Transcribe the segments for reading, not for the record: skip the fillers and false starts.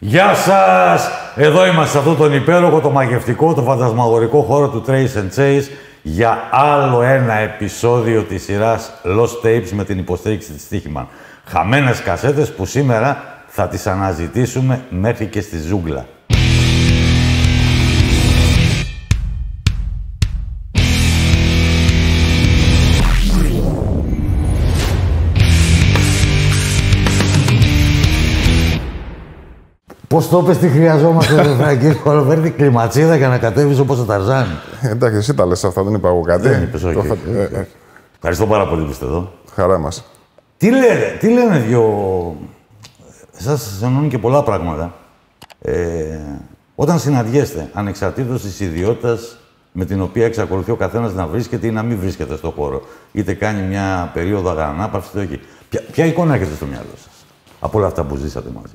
Γεια σας! Εδώ είμαστε σε αυτόν τον υπέροχο, το μαγευτικό, το φαντασμαγορικό χώρο του Trace and Chase για άλλο ένα επεισόδιο της σειράς Lost Tapes με την υποστήριξη της Στίχημαν. Χαμένες κασέτες που σήμερα θα τις αναζητήσουμε μέχρι και στη ζούγκλα. Πώς το είπες, τι χρειαζόμαστε, Φραγκή Χολοβέρτη, κλιματσίδα για να κατέβεις όπως ο Ταρζάν. Εντάξει, εσύ τα λες αυτά, δεν είπα εγώ κάτι. Δεν είπες, όχι. Ευχαριστώ πάρα πολύ που είστε εδώ. Χαρά μας. Τι λένε δυο... Σας εννοούν και πολλά πράγματα. Όταν συναντιέστε, ανεξαρτήτως της ιδιότητας με την οποία εξακολουθεί ο καθένας να βρίσκεται ή να μην βρίσκεται στον χώρο, είτε κάνει μια περίοδο αγανάπαυσης, είτε όχι. Ποια εικόνα έχετε στο μυαλό σας από όλα αυτά που ζήσατε μαζί?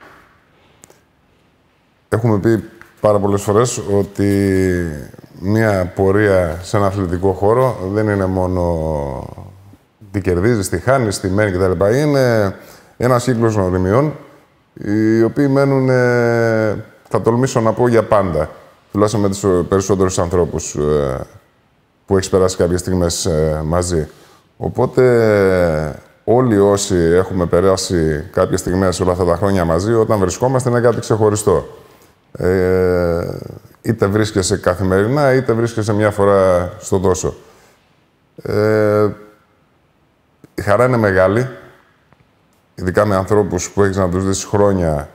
Έχουμε πει πάρα πολλές φορές ότι μία πορεία σε ένα αθλητικό χώρο δεν είναι μόνο τι κερδίζεις, τι χάνεις, τι μένει κτλ. Είναι ένας κύκλος γνωριμιών, οι οποίοι μένουν, θα τολμήσω να πω, για πάντα. Τουλάχιστον με τους περισσότερους ανθρώπους που έχεις περάσει κάποιες στιγμές μαζί. Οπότε όλοι όσοι έχουμε περάσει κάποιες στιγμές όλα αυτά τα χρόνια μαζί, όταν βρισκόμαστε είναι κάτι ξεχωριστό. Είτε βρίσκεσαι καθημερινά, είτε βρίσκεσαι μια φορά στο τόσο. Η χαρά είναι μεγάλη, ειδικά με ανθρώπους που έχεις να τους δεις χρόνια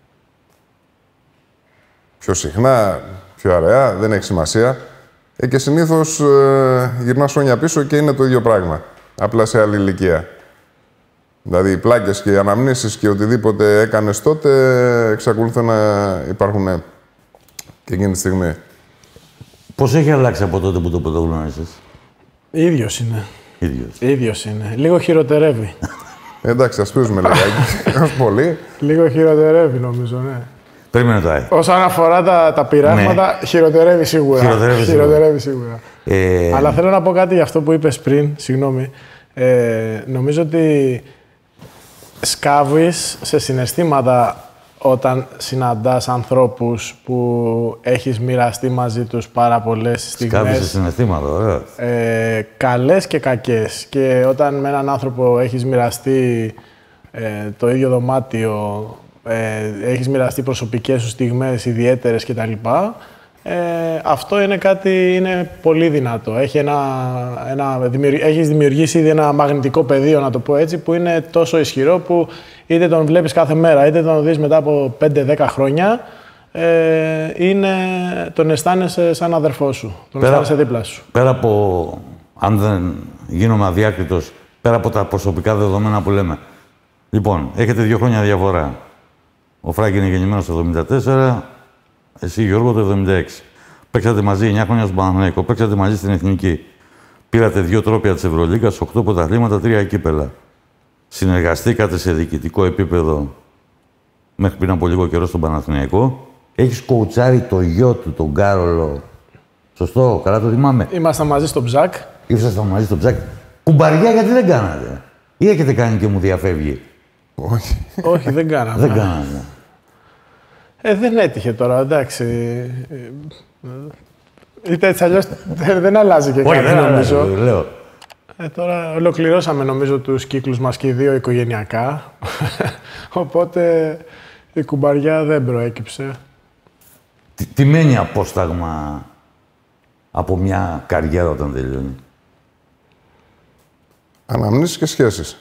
πιο συχνά, πιο αραιά, δεν έχει σημασία. Και συνήθως γυρνάς χρόνια πίσω και είναι το ίδιο πράγμα, απλά σε άλλη ηλικία. Δηλαδή, οι πλάκες και οι αναμνήσεις και οτιδήποτε έκανες τότε εξακολουθούν να υπάρχουν και εκείνη τη στιγμή. Πώς έχει αλλάξει από τότε που το πρωτογνώρισες? Ίδιος είναι. Ίδιος είναι. Λίγο χειροτερεύει. Εντάξει, ας πείσουμε λιγάκι. Πολύ. Λίγο χειροτερεύει, νομίζω, ναι. Περίμενε το όσον αφορά τα πειράγματα, ναι. Χειροτερεύει σίγουρα. Χειροτερεύει σίγουρα. Αλλά θέλω να πω κάτι για αυτό που είπες πριν, συγγνώμη. Νομίζω ότι σκάβεις σε συναισθήματα όταν συναντάς ανθρώπους που έχεις μοιραστεί μαζί τους πάρα πολλές στιγμές. Σκάβεις σε συναισθήματα, ωραία. Καλές και κακές. Και όταν με έναν άνθρωπο έχεις μοιραστεί το ίδιο δωμάτιο, έχεις μοιραστεί προσωπικές σου στιγμές ιδιαίτερες κτλ. Αυτό είναι πολύ δυνατό. Έχεις δημιουργήσει ήδη ένα μαγνητικό πεδίο, να το πω έτσι, που είναι τόσο ισχυρό που είτε τον βλέπεις κάθε μέρα, είτε τον δεις μετά από 5-10 χρόνια, τον αισθάνεσαι σαν αδερφό σου. Τον αισθάνεσαι δίπλα σου. Πέρα από, αν δεν γίνομαι αδιάκριτος, πέρα από τα προσωπικά δεδομένα που λέμε. Λοιπόν, έχετε 2 χρόνια διαφορά. Ο Φράγκη είναι γεννημένος το 1974. Εσύ, Γιώργο, το 1976. Παίξατε μαζί 9 χρόνια στον Παναθηναϊκό, παίξατε μαζί στην Εθνική. Πήρατε 2 τρόπαια της Ευρωλίγκας, 8 πρωταθλήματα, 3 κύπελα. Συνεργαστήκατε σε διοικητικό επίπεδο μέχρι πριν από λίγο καιρό στον Παναθηναϊκό. Έχεις κοουτσάρει το γιο του, τον Κάρολο. Σωστό, καλά το θυμάμαι. Ήμασταν μαζί στο Ψακ. Ήσασταν μαζί στο Ψακ. Κουμπαριά γιατί δεν κάνατε? Ή έχετε κάνει και μου διαφεύγει? Όχι. Όχι, δεν κάναμε. Δεν κάνατε. Δεν έτυχε τώρα, εντάξει. Είτε έτσι αλλιώς δεν αλλάζει και κάτι, νομίζω. Λέω. Τώρα ολοκληρώσαμε, νομίζω, τους κύκλους μας και οι 2 οικογενειακά. Οπότε η κουμπαριά δεν προέκυψε. Τι μένει απόσταγμα από μια καριέρα όταν τελειώνει? Αναμνήσεις και σχέσεις.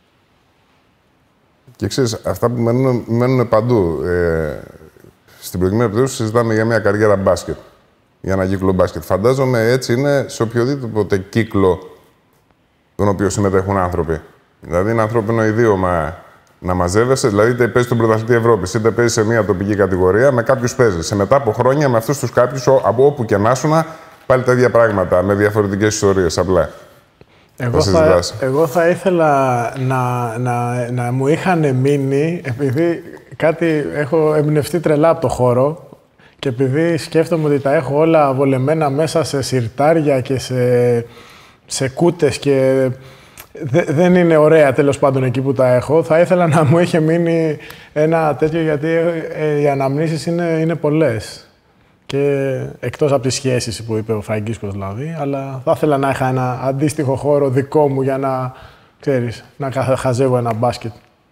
Και ξέρεις, αυτά που μένουν παντού. Στην προηγούμενη περίπτωση συζητάμε για μια καριέρα μπάσκετ. Για ένα κύκλο μπάσκετ. Φαντάζομαι έτσι είναι σε οποιοδήποτε κύκλο τον οποίο συμμετέχουν άνθρωποι. Δηλαδή είναι ανθρώπινο ιδίωμα να μαζεύεσαι, δηλαδή είτε παίζεις στον πρωταθλητή Ευρώπης, είτε παίζεις σε μια τοπική κατηγορία, με κάποιους παίζεις. Σε μετά από χρόνια με αυτούς τους κάποιους, από όπου και να σου πάλι τα ίδια πράγματα, με διαφορετικές ιστορίες απλά. Εγώ θα ήθελα να μου είχαν μείνει, επειδή έχω εμπνευστεί τρελά από το χώρο και επειδή σκέφτομαι ότι τα έχω όλα βολεμένα μέσα σε σιρτάρια και σε κούτες και δεν είναι ωραία τέλος πάντων εκεί που τα έχω. Θα ήθελα να μου είχε μείνει ένα τέτοιο, γιατί οι αναμνήσεις είναι πολλές. Και εκτός από τις σχέσεις που είπε ο Φραγκίσκος δηλαδή, αλλά θα ήθελα να είχα ένα αντίστοιχο χώρο δικό μου για να, ξέρεις, να χαζεύω ένα μπάσκετ.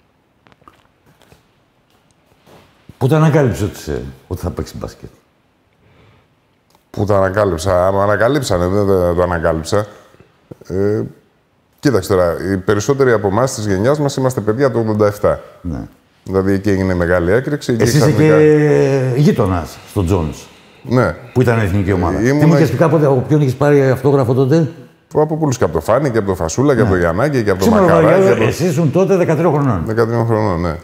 Πού το ανακάλυψε ότι θα παίξει μπάσκετ? Πού το ανακάλυψα? Άμα ανακαλύψανε, δεν το ανακάλυψα. Κοίταξε τώρα, οι περισσότεροι από εμάς της γενιάς μας είμαστε παιδιά του 87. Ναι. Δηλαδή εκεί έγινε μεγάλη έκρηξη. Εσύ είσαι και γείτονας στον Τζόνς. Ναι. Που ήταν εθνική ομάδα. Τι μου είχες πει κάποτε, από ποιον είχες πάρει αυτόγραφο τότε? Από πολλούς, και από το Φάνη, και από το Φασούλα, και από το Γιαννάκη, και από το Μακαράκη. Εσύ ήσουν τότε 13 χρονών. 13 χρονών, ναι.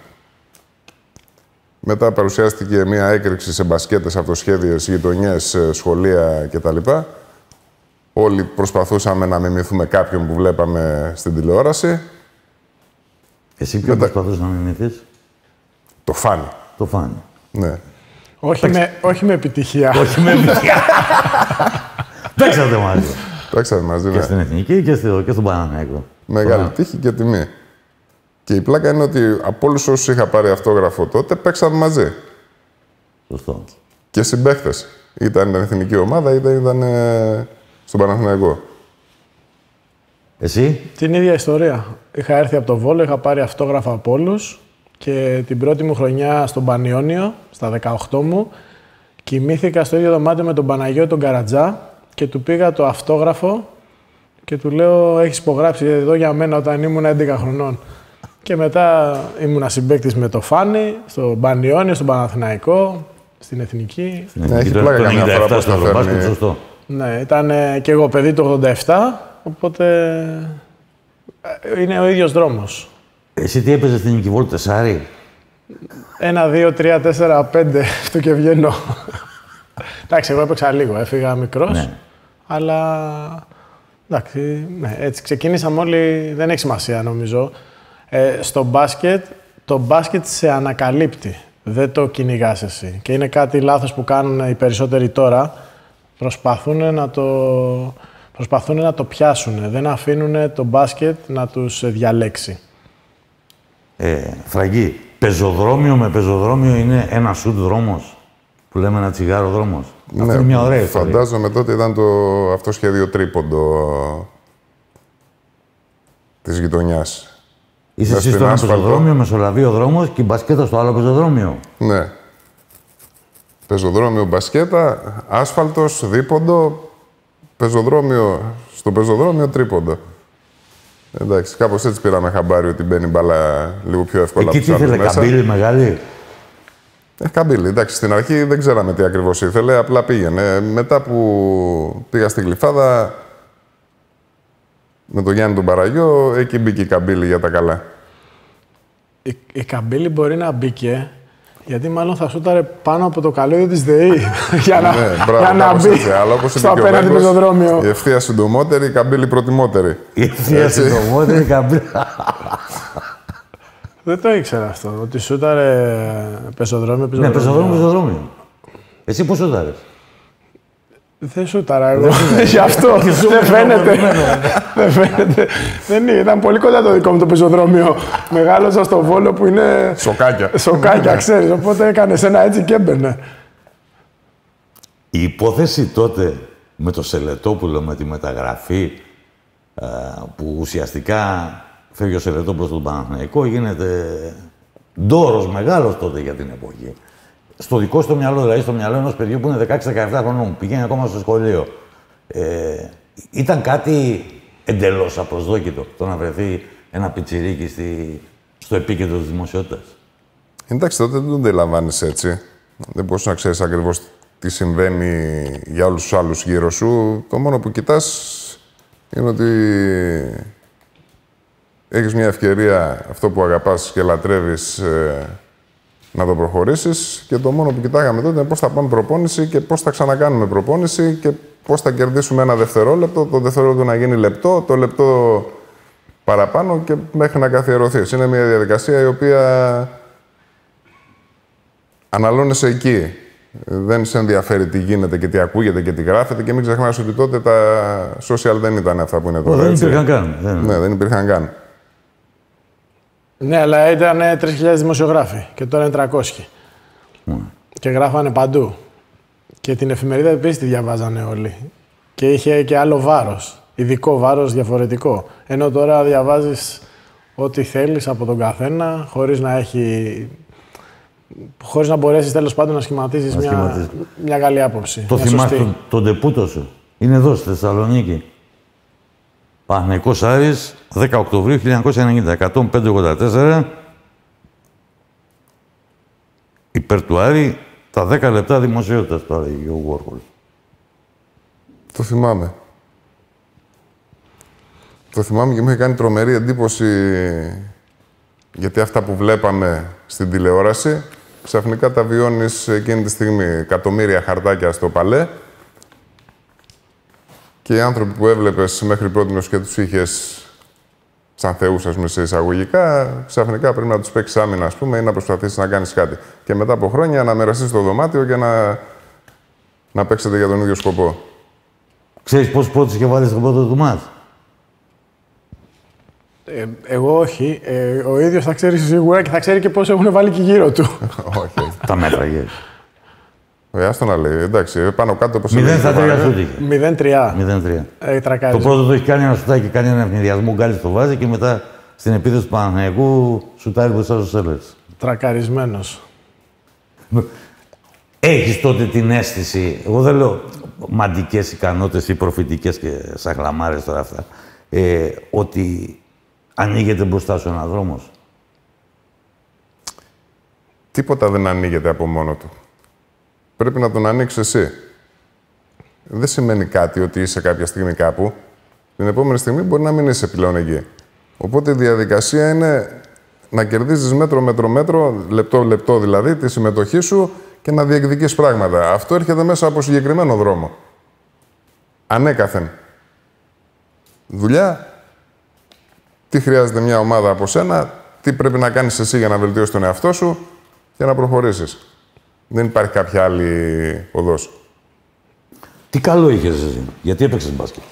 Μετά παρουσιάστηκε μια έκρηξη σε μπασκέτες, αυτοσχέδιες, γειτονιές, σχολεία κτλ. Όλοι προσπαθούσαμε να μιμηθούμε κάποιον που βλέπαμε στην τηλεόραση. Εσύ ποιον προσπαθούσες να μιμηθείς? Το Φάνη. Το Φάνη. Ναι. Όχι με επιτυχία. Όχι με επιτυχία. Παίξατε μαζί. Παίξατε μαζί, ναι. Και στην Εθνική και στον Παναθηναϊκό. Μεγάλη τύχη και τιμή. Και η πλάκα είναι ότι από όλους όσους είχα πάρει αυτόγραφο τότε, παίξαμε μαζί. Σωστό. Και συμπαίχτες. Είτε ήταν εθνική ομάδα, είτε ήταν στον Παναθηναϊκό. Εσύ? Την ίδια ιστορία. Είχα έρθει από το Βόλο, είχα πάρει αυτόγραφα από όλους και την πρώτη μου χρονιά στον Πανιόνιο, στα 18 μου, κοιμήθηκα στο ίδιο δωμάτιο με τον Παναγιώτη τον Καρατζά και του πήγα το αυτόγραφο και του λέω: έχεις υπογράψει εδώ για μένα όταν ήμουν 11 χρονών. Και μετά ήμουνα συμπαίκτης με το Φάνη, στον Πανιόνιο, στον Παναθηναϊκό, στην Εθνική. Ναι, έχει πλάκα καμιά φορά πώς τα φέρνει. Σωστό. Ναι, ήταν και εγώ παιδί του 87, οπότε είναι ο ίδιος δρόμος. Εσύ τι έπαιζες στην Νικηβόλου, τεσάρι? 1, 2, 3, 4, 5, αυτό και βγαίνω. Εντάξει, εγώ έπαιξα λίγο, έφυγα μικρός, Ναι. αλλά εντάξει, ναι, έτσι ξεκίνησαμε όλοι, δεν έχει σημασία νομίζω. Στο μπάσκετ, το μπάσκετ σε ανακαλύπτει, δεν το κυνηγάς εσύ. Και είναι κάτι λάθος που κάνουν οι περισσότεροι τώρα, προσπαθούν να το πιάσουν, δεν αφήνουν το μπάσκετ να τους διαλέξει. Φραγκή, πεζοδρόμιο με πεζοδρόμιο είναι ένα σουτ δρόμος, που λέμε ένα τσιγάρο δρόμος. Ναι, αυτό είναι μια ωραία ιστορία. Φαντάζομαι τότε ήταν το αυτό σχέδιο τρίποντο της γειτονιάς. Είσαι εσύ στο ένα πεζοδρόμιο, μεσολαβεί ο δρόμος και η μπασκέτα στο άλλο πεζοδρόμιο. Ναι. Πεζοδρόμιο, μπασκέτα, άσφαλτος, δίποντο, πεζοδρόμιο, στο πεζοδρόμιο, τρίποντο. Εντάξει, κάπως έτσι πήραμε χαμπάρι ότι μπαίνει μπάλα λίγο πιο εύκολα από τους άλλους μέσα. Εκεί τι ήθελε, καμπύλη μεγάλη? Καμπύλη, εντάξει. Στην αρχή δεν ξέραμε τι ακριβώς ήθελε, απλά πήγαινε. Μετά που πήγα στην Γλυφάδα, με τον Γιάννη τον Παραγιώ, εκεί μπήκε η καμπύλη για τα καλά. Η καμπύλη μπορεί να μπήκε, γιατί μάλλον θα σούταρε πάνω από το καλώδιο της ΔΕΗ για να μπει στο απέναντι πεζοδρόμιο. Η ευθεία συντομότερη, η καμπύλη προτιμότερη. Η ευθεία συντομότερη, η καμπύλη. Δεν το ήξερα αυτό, ότι σούταρε πεζοδρόμιο. Ναι, πεζοδρόμιο. Εσύ πώς σούταρες? Δεν σούταρα εγώ. Γι' αυτό δεν φαίνεται. Δεν φαίνεται. Ήταν πολύ κοντά το δικό μου το πεζοδρόμιο. Μεγάλωσα στο Βόλο που είναι. Σοκάκια. Σοκάκια, ξέρεις. Οπότε έκανες ένα έτσι και έμπαινε. Η υπόθεση τότε με το Σελετόπουλο, με τη μεταγραφή, που ουσιαστικά φεύγει ο Σελετόπουλος στον Παναθηναϊκό, γίνεται ντόρος μεγάλος τότε για την εποχή. Στο δικό στο μυαλό, δηλαδή στο μυαλό ενός παιδιού που είναι 16-17 χρονών, πηγαίνει ακόμα στο σχολείο. Ήταν κάτι εντελώς απροσδόκητο το να βρεθεί ένα πιτσιρίκι στο επίκεντρο της δημοσιότητας. Εντάξει, τότε δεν το αντιλαμβάνεις έτσι. Δεν μπορείς να ξέρεις ακριβώς τι συμβαίνει για όλους τους άλλους γύρω σου. Το μόνο που κοιτάς είναι ότι έχεις μια ευκαιρία αυτό που αγαπάς και λατρεύεις να το προχωρήσεις, και το μόνο που κοιτάγαμε τότε είναι πώς θα πάμε προπόνηση και πώς θα ξανακάνουμε προπόνηση και πώς θα κερδίσουμε ένα δευτερόλεπτο, το δευτερόλεπτο να γίνει λεπτό, το λεπτό παραπάνω και μέχρι να καθιερωθείς. Είναι μια διαδικασία η οποία αναλώνεσαι εκεί. Δεν σε ενδιαφέρει τι γίνεται και τι ακούγεται και τι γράφεται και μην ξεχνάς ότι τότε τα social δεν ήταν αυτά που είναι τώρα. Δεν υπήρχαν καν. Ναι, δεν υπήρχαν καν. Ναι, αλλά ήταν 3.000 δημοσιογράφοι και τώρα είναι 300. Και γράφανε παντού. Και την εφημερίδα επίσης τη διαβάζανε όλοι. Και είχε και άλλο βάρος. Ειδικό βάρος διαφορετικό. Ενώ τώρα διαβάζεις ό,τι θέλεις από τον καθένα, χωρίς να μπορέσεις τέλος πάντων να σχηματίσεις μια καλή άποψη. Το θυμάσαι τον τεπούτο σου. Είναι εδώ στη Θεσσαλονίκη. Παναθηναϊκός Άρης, 10 Οκτωβρίου 1990, 105-84. Υπέρ του Άρη, τα 10 λεπτά δημοσιότητας τώρα, ο Γουόρχολ. Το θυμάμαι. Το θυμάμαι και μου είχε κάνει τρομερή εντύπωση, γιατί αυτά που βλέπαμε στην τηλεόραση, ξαφνικά τα βιώνεις εκείνη τη στιγμή. Εκατομμύρια χαρτάκια στο παλέ και οι άνθρωποι που έβλεπες μέχρι πρώτη και τους είχες σαν θεούς, ας πούμε, σε εισαγωγικά, ξαφνικά πρέπει να τους παίξεις άμυνα, ας πούμε, ή να προσπαθήσεις να κάνεις κάτι. Και μετά από χρόνια να μοιραστείς το δωμάτιο και να παίξετε για τον ίδιο σκοπό. Ξέρεις πόσους πόντους είχε βάλει στον πρώτο του μάτς? Εγώ όχι. Ο ίδιος θα ξέρει σίγουρα και θα ξέρει και πώς έχουν βάλει και γύρω του. Όχι. Τα μέτραγε. Άστο να λέει. Εντάξει, πάνω κάτω πώς 0 στα 3 σούτ είχε. 0-3. Το πρώτο το έχει κάνει ένα σουτάκι, κάνει ένα ευνηδιασμό, γκάλι το βάζει και μετά στην επίθεση του Παναθηναϊκού σουτάρει μπροστά στους Σέλερς. Τρακαρισμένος. Έχεις τότε την αίσθηση, εγώ δεν λέω μαντικές ικανότητες ή προφητικές και σαχλαμάρες τώρα αυτά, ότι ανοίγεται μπροστά σου ένας δρόμος? Τίποτα δεν ανοίγεται από μόνο του. Πρέπει να τον ανοίξεις εσύ. Δεν σημαίνει κάτι ότι είσαι κάποια στιγμή κάπου. Την επόμενη στιγμή μπορεί να μην είσαι πλέον εκεί. Οπότε η διαδικασία είναι να κερδίζεις μέτρο, λεπτό δηλαδή, τη συμμετοχή σου και να διεκδικείς πράγματα. Αυτό έρχεται μέσα από συγκεκριμένο δρόμο. Ανέκαθεν. Δουλειά. Τι χρειάζεται μια ομάδα από σένα, τι πρέπει να κάνεις εσύ για να βελτιώσεις τον εαυτό σου και να προχωρήσεις. Δεν υπάρχει κάποια άλλη οδός. Τι καλό είχες εσύ, γιατί έπαιξες μπάσκετ?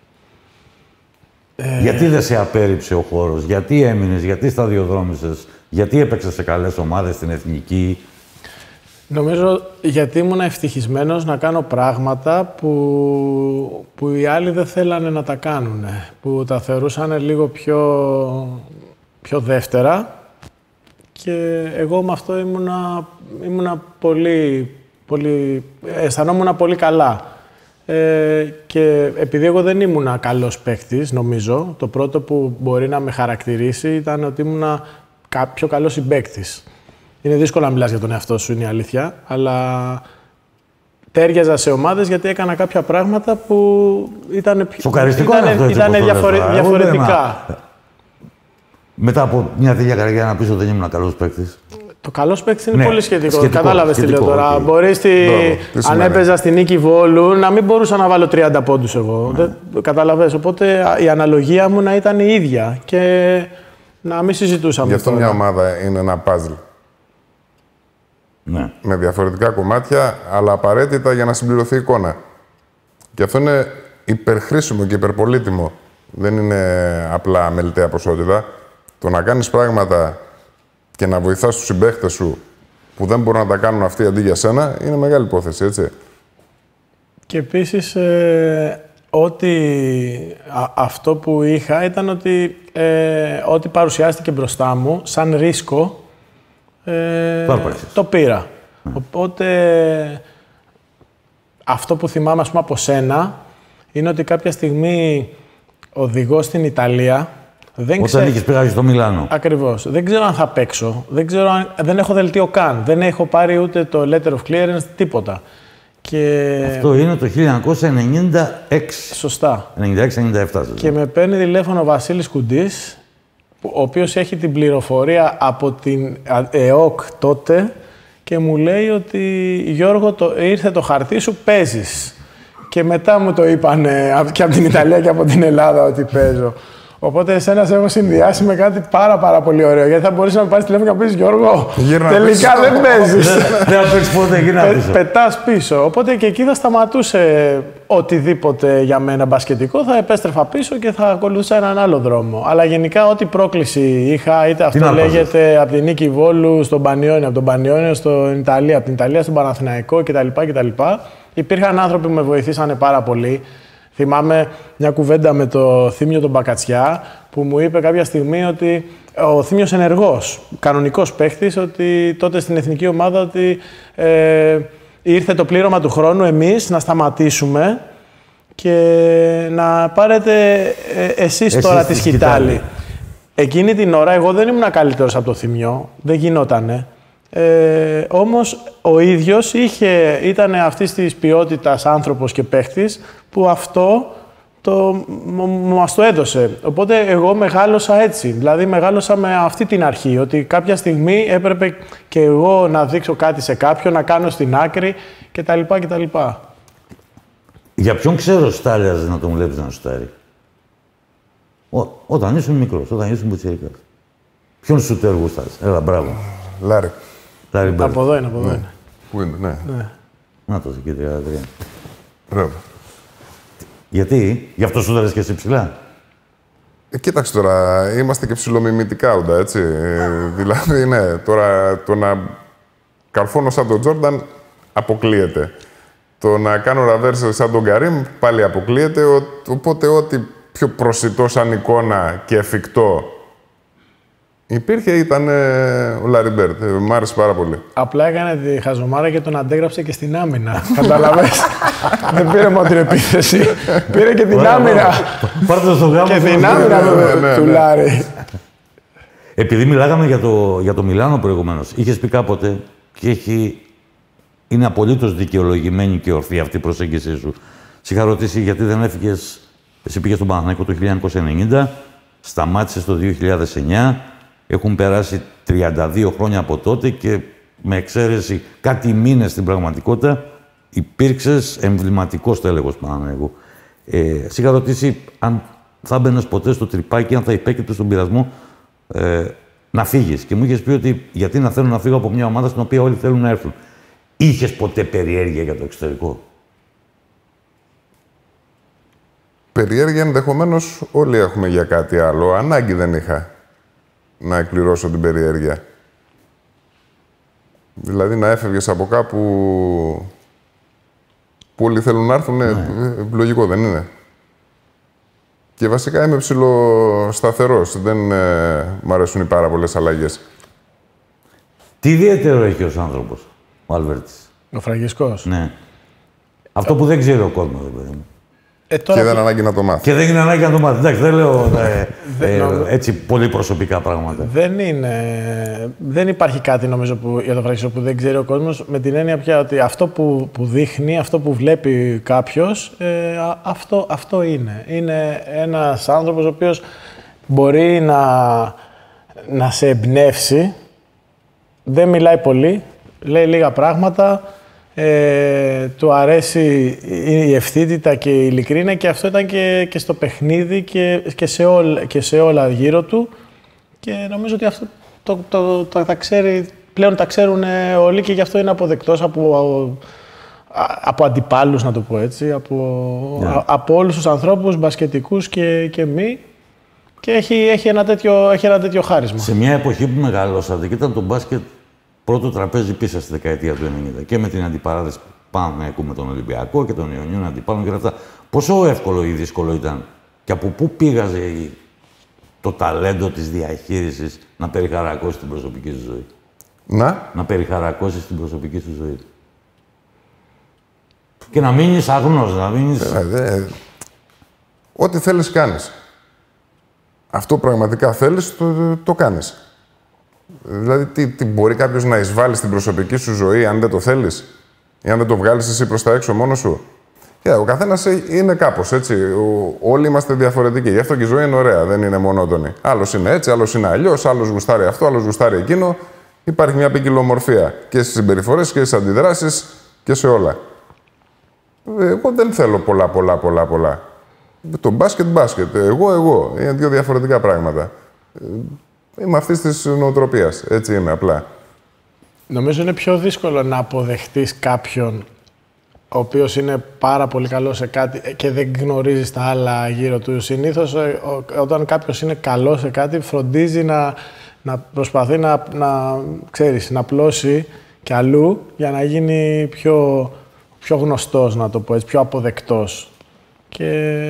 Γιατί δεν σε απέρριψε ο χώρος, γιατί έμεινες, γιατί σταδιοδρόμησες, γιατί έπαιξες σε καλές ομάδες στην εθνική? Νομίζω γιατί ήμουν ευτυχισμένος να κάνω πράγματα που οι άλλοι δεν θέλανε να τα κάνουν. Που τα θεωρούσαν λίγο πιο δεύτερα. Και εγώ με αυτό ήμουνα πολύ αισθανόμουν πολύ καλά. Και επειδή εγώ δεν ήμουνα καλός παίκτης, νομίζω, το πρώτο που μπορεί να με χαρακτηρίσει ήταν ότι ήμουνα πιο καλός συμπαίκτης. Είναι δύσκολο να μιλάς για τον εαυτό σου, είναι η αλήθεια, αλλά τέριαζα σε ομάδες γιατί έκανα κάποια πράγματα που ήταν διαφορετικά. Μετά από μια τέτοια καριέρα να πεις ότι δεν ήμουν καλός παίκτης. Το καλός παίκτης είναι πολύ σχετικό. Κατάλαβες τι λέω τώρα. Okay. Μπορείς αν έπαιζα στη Νίκη Βόλου να μην μπορούσα να βάλω 30 πόντους εγώ. Κατάλαβες. Οπότε η αναλογία μου να ήταν η ίδια και να μην συζητούσαμε. Γι' αυτό μια ομάδα είναι ένα puzzle. Ναι. Με διαφορετικά κομμάτια, αλλά απαραίτητα για να συμπληρωθεί η εικόνα. Και αυτό είναι υπερχρήσιμο και υπερπολίτιμο. Δεν είναι απλά μελιτέα ποσότητα. Το να κάνεις πράγματα και να βοηθάς τους συμπαίχτες σου που δεν μπορούν να τα κάνουν αυτοί αντί για σένα, είναι μεγάλη υπόθεση, έτσι. Και επίσης, αυτό που είχα ήταν ότι ό,τι παρουσιάστηκε μπροστά μου, σαν ρίσκο, το πήρα. Οπότε, αυτό που θυμάμαι, ας πούμε, από σένα, είναι ότι κάποια στιγμή οδηγώ στην Ιταλία. Όταν είχες πειράσει στο Μιλάνο. Ακριβώς. Δεν ξέρω αν θα παίξω. Δεν έχω δελτίο καν. Δεν έχω πάρει ούτε το letter of clearance, τίποτα. Αυτό είναι το 1996. Σωστά. 96-97. Και με παίρνει τηλέφωνο ο Βασίλης Κουντής, ο οποίος έχει την πληροφορία από την ΕΟΚ τότε και μου λέει ότι Γιώργο, ήρθε το χαρτί σου, παίζεις. Και μετά μου το είπαν και από την Ιταλία και από την Ελλάδα ότι παίζω. Οπότε εσένα σε έχω συνδυάσει με κάτι πάρα πολύ ωραίο. Γιατί θα μπορείς να με πάρεις τηλέφωνο και να πεις Γιώργο, τελικά δεν παίζεις. Δεν θα παίξεις ποτέ, γυρνά πίσω. Πετάς πίσω. Οπότε και εκεί θα σταματούσε οτιδήποτε για μένα μπασκετικό, θα επέστρεφα πίσω και θα ακολουθούσα έναν άλλο δρόμο. Αλλά γενικά ό,τι πρόκληση είχα, είτε αυτό λέγεται από την Νίκη Βόλου στον Πανιόνιο, από τον Πανιόνιο στην Ιταλία, από την Ιταλία στον Παναθηναϊκό κτλ. Υπήρχαν άνθρωποι που με βοηθήσανε πάρα πολύ. Θυμάμαι μια κουβέντα με το Θήμιο τον Μπακατσιά που μου είπε κάποια στιγμή ότι ο Θήμιος ενεργός, κανονικός παίχτης, ότι τότε στην εθνική ομάδα ότι ήρθε το πλήρωμα του χρόνου εμείς να σταματήσουμε και να πάρετε εσείς τώρα τη σκητάλη. Εκείνη την ώρα εγώ δεν ήμουν καλύτερος από το Θήμιο, δεν γινότανε. Όμως ο ίδιος ήταν αυτής της ποιότητας άνθρωπος και παίχτης που αυτό μας το έδωσε. Οπότε εγώ μεγάλωσα έτσι. Δηλαδή μεγάλωσα με αυτή την αρχή, ότι κάποια στιγμή έπρεπε και εγώ να δείξω κάτι σε κάποιον, να κάνω στην άκρη κτλ. Για ποιον ξέρω στάλιαζε να τον βλέπεις να σουτάρει? Όταν ήσουν μικρός, όταν ήσουν μπουτσιρικάς. Ποιον σουτέρ γουστάρεις? Έλα, μπράβο. Λάρη. Από εδώ είναι, ναι. Πού είναι, ναι. Να το εκεί 33. Μπράβο. Γιατί, γι' αυτό σούταρες και εσύ ψηλά? Κοίταξε τώρα, είμαστε και ψιλομιμητικά όντα, έτσι. Δηλαδή, ναι, τώρα το να καρφώνω σαν τον Τζόρνταν αποκλείεται. Το να κάνω ραβέρσερ σαν τον Καρίμ πάλι αποκλείεται. Οπότε ό,τι πιο προσιτό σαν εικόνα και εφικτό υπήρχε, ήταν ο Λάρι Μπέρντ. Μ' άρεσε πάρα πολύ. Απλά έκανε τη χαζομάρα και τον αντέγραψε και στην άμυνα. Καταλαβες. Δεν πήρε μόνο την επίθεση. Πήρε και την άμυνα. Πάρτε στο γάμο. Και την άμυνα του Λάρι. Επειδή μιλάγαμε για το Μιλάνο προηγουμένως, είχες πει κάποτε και είναι απολύτως δικαιολογημένη και ορθή αυτή η προσέγγιση σου. Σε είχα ρωτήσει γιατί δεν έφυγες. Εσύ πήγες στον Παναθηναϊκό το 1990, σταμάτησες το 2009. Έχουν περάσει 32 χρόνια από τότε και με εξαίρεση κάτι μήνες στην πραγματικότητα υπήρξες εμβληματικός τέλεχος Παναθηναϊκού. Σε είχα ρωτήσει αν θα μπαίνεις ποτέ στο τρυπάκι, αν θα υπέκυπτες στον πειρασμό να φύγεις. Και μου είχες πει ότι γιατί να θέλω να φύγω από μια ομάδα στην οποία όλοι θέλουν να έρθουν. Είχες ποτέ περιέργεια για το εξωτερικό? Περιέργεια ενδεχομένως όλοι έχουμε για κάτι άλλο. Ανάγκη δεν είχα να εκπληρώσω την περιέργεια. Δηλαδή να έφευγες από κάπου που όλοι θέλουν να έρθουν, λογικό δεν είναι? Και βασικά είμαι ψιλοσταθερός. Δεν μ' αρέσουν οι πάρα πολλές αλλαγές. Τι ιδιαίτερο έχει ως άνθρωπος ο Αλβέρτης? Ο Φραγκισκός. Ναι. Αυτό που δεν ξέρει ο κόσμος, παιδί μου. Και δεν ανάγκη να το μάθει. Και δεν είναι ανάγκη να το μάθει. Εντάξει, δεν λέω έτσι πολύ προσωπικά πράγματα. Δεν υπάρχει κάτι νομίζω για το Φραγκισκό που δεν ξέρει ο κόσμος, με την έννοια πια ότι αυτό που δείχνει, αυτό που βλέπει κάποιος, αυτό είναι. Είναι ένας άνθρωπος ο οποίος μπορεί να σε εμπνεύσει, δεν μιλάει πολύ, λέει λίγα πράγματα, του αρέσει η ευθύτητα και η ειλικρίνεια και αυτό ήταν και στο παιχνίδι και σε όλα γύρω του και νομίζω ότι αυτό τα ξέρει, πλέον τα ξέρουν όλοι και γι' αυτό είναι αποδεκτός από αντιπάλους, να το πω έτσι, από όλους τους ανθρώπους, μπασκετικούς και μη, και έχει ένα τέτοιο χάρισμα. Σε μια εποχή που μεγαλώσατε και ήταν το μπάσκετ πρώτο τραπέζι πίσω στη δεκαετία του 90 και με την αντιπαράθεση Παναθηναϊκού με τον Ολυμπιακό και τον Ιωνίων αντιπάλων και αυτά. Πόσο εύκολο ή δύσκολο ήταν και από πού πήγαζε το ταλέντο της διαχείρισης να περιχαρακώσει την προσωπική σου ζωή? Να περιχαρακώσεις την προσωπική σου ζωή. Και να μείνεις αγνός, να μείνεις... Ό,τι θέλεις κάνεις. Αυτό πραγματικά θέλεις, το κάνεις. Δηλαδή, τι μπορεί κάποιος να εισβάλλει στην προσωπική σου ζωή αν δεν το θέλεις ή αν δεν το βγάλεις εσύ προς τα έξω μόνος σου? Ο καθένας είναι κάπως έτσι. Όλοι είμαστε διαφορετικοί. Γι' αυτό και η ζωή είναι ωραία, δεν είναι μονότονη. Άλλος είναι έτσι, άλλος είναι αλλιώς, άλλος γουστάρει αυτό, άλλος γουστάρει εκείνο. Υπάρχει μια ποικιλομορφία και στις συμπεριφορές και στις αντιδράσεις και σε όλα. Εγώ δεν θέλω πολλά. Το μπάσκετ. Εγώ. Είναι δύο διαφορετικά πράγματα. Είμαι αυτής της νοοτροπίας. Έτσι είμαι απλά. Νομίζω είναι πιο δύσκολο να αποδεχτείς κάποιον ο οποίος είναι πάρα πολύ καλός σε κάτι και δεν γνωρίζεις τα άλλα γύρω του. Συνήθως, όταν κάποιος είναι καλός σε κάτι, φροντίζει να προσπαθεί να πλώσει κι αλλού για να γίνει πιο γνωστός, να το πω έτσι, πιο αποδεκτός. Και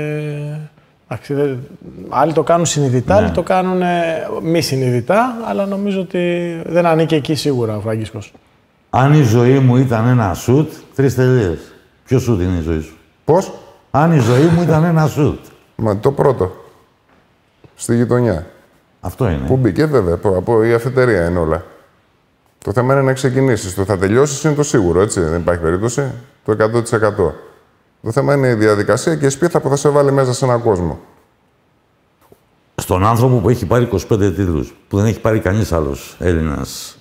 άλλοι το κάνουν συνειδητά, άλλοι το κάνουν μη συνειδητά, αλλά νομίζω ότι δεν ανήκει εκεί σίγουρα ο Φραγκίσκος. Αν η ζωή μου ήταν ένα σουτ, 3 τελείες. Ποιο σουτ είναι η ζωή σου? Πώς? Αν η ζωή μου ήταν ένα σουτ. Μα το πρώτο. Στη γειτονιά. Αυτό είναι. Που μπήκε βέβαια, από η αφετερία είναι όλα. Το θέμα είναι να ξεκινήσεις. Το θα τελειώσεις είναι το σίγουρο, έτσι. Δεν υπάρχει περίπτωση. Το 100%. Το θέμα είναι η διαδικασία και η σπίθα που θα σε βάλει μέσα σε έναν κόσμο. Στον άνθρωπο που έχει πάρει 25 τίτλους, που δεν έχει πάρει κανείς άλλος Έλληνας,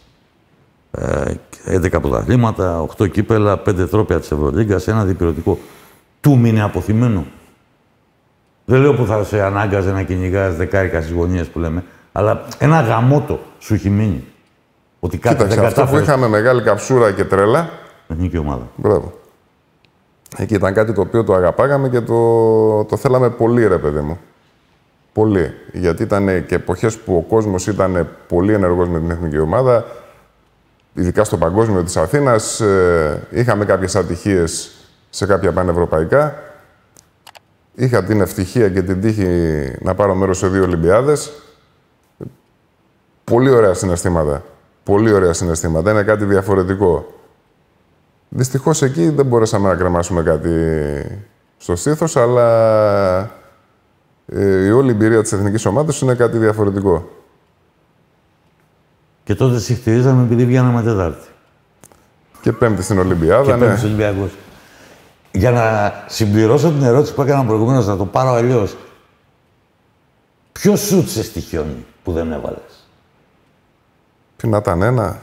11 πρωταθλήματα, 8 κύπελα, 5 τρόπαια της Ευρωλίγκας, ένα διπυρωτικό, του μείνει αποθυμένο. Δεν λέω που θα σε ανάγκαζε να κυνηγάς δεκάρικα στις γωνίες που λέμε, αλλά ένα γαμότο σου έχει μείνει. Ότι κάτι Κοίταξε, δεν αυτό κατάφερε. που είχαμε μεγάλη καψούρα και τρέλα. Εθνική ομάδα. Μπράβο. Εκεί ήταν κάτι το οποίο το αγαπάγαμε και το θέλαμε πολύ, ρε παιδί μου. Πολύ. Γιατί ήταν και εποχές που ο κόσμος ήταν πολύ ενεργός με την εθνική ομάδα. Ειδικά στο παγκόσμιο της Αθήνας. Είχαμε κάποιες ατυχίες σε κάποια πανευρωπαϊκά. Είχα την ευτυχία και την τύχη να πάρω μέρος σε 2 Ολυμπιάδες. Πολύ ωραία συναισθήματα. Πολύ ωραία συναισθήματα. Είναι κάτι διαφορετικό. Δυστυχώς εκεί δεν μπορέσαμε να κρεμάσουμε κάτι στο στήθος, αλλά η όλη εμπειρία της εθνικής ομάδας είναι κάτι διαφορετικό. Και τότε συχτηρίζαμε επειδή βγαίναμε Τετάρτη. Και Πέμπτη στην Ολυμπιάδα, Και Πέμπτη Ολυμπιακός. Για να συμπληρώσω την ερώτηση που έκανα προηγουμένως, να το πάρω αλλιώς. Ποιο σουτ σε στοιχιώνει που δεν έβαλες? Τι να ήταν ένα.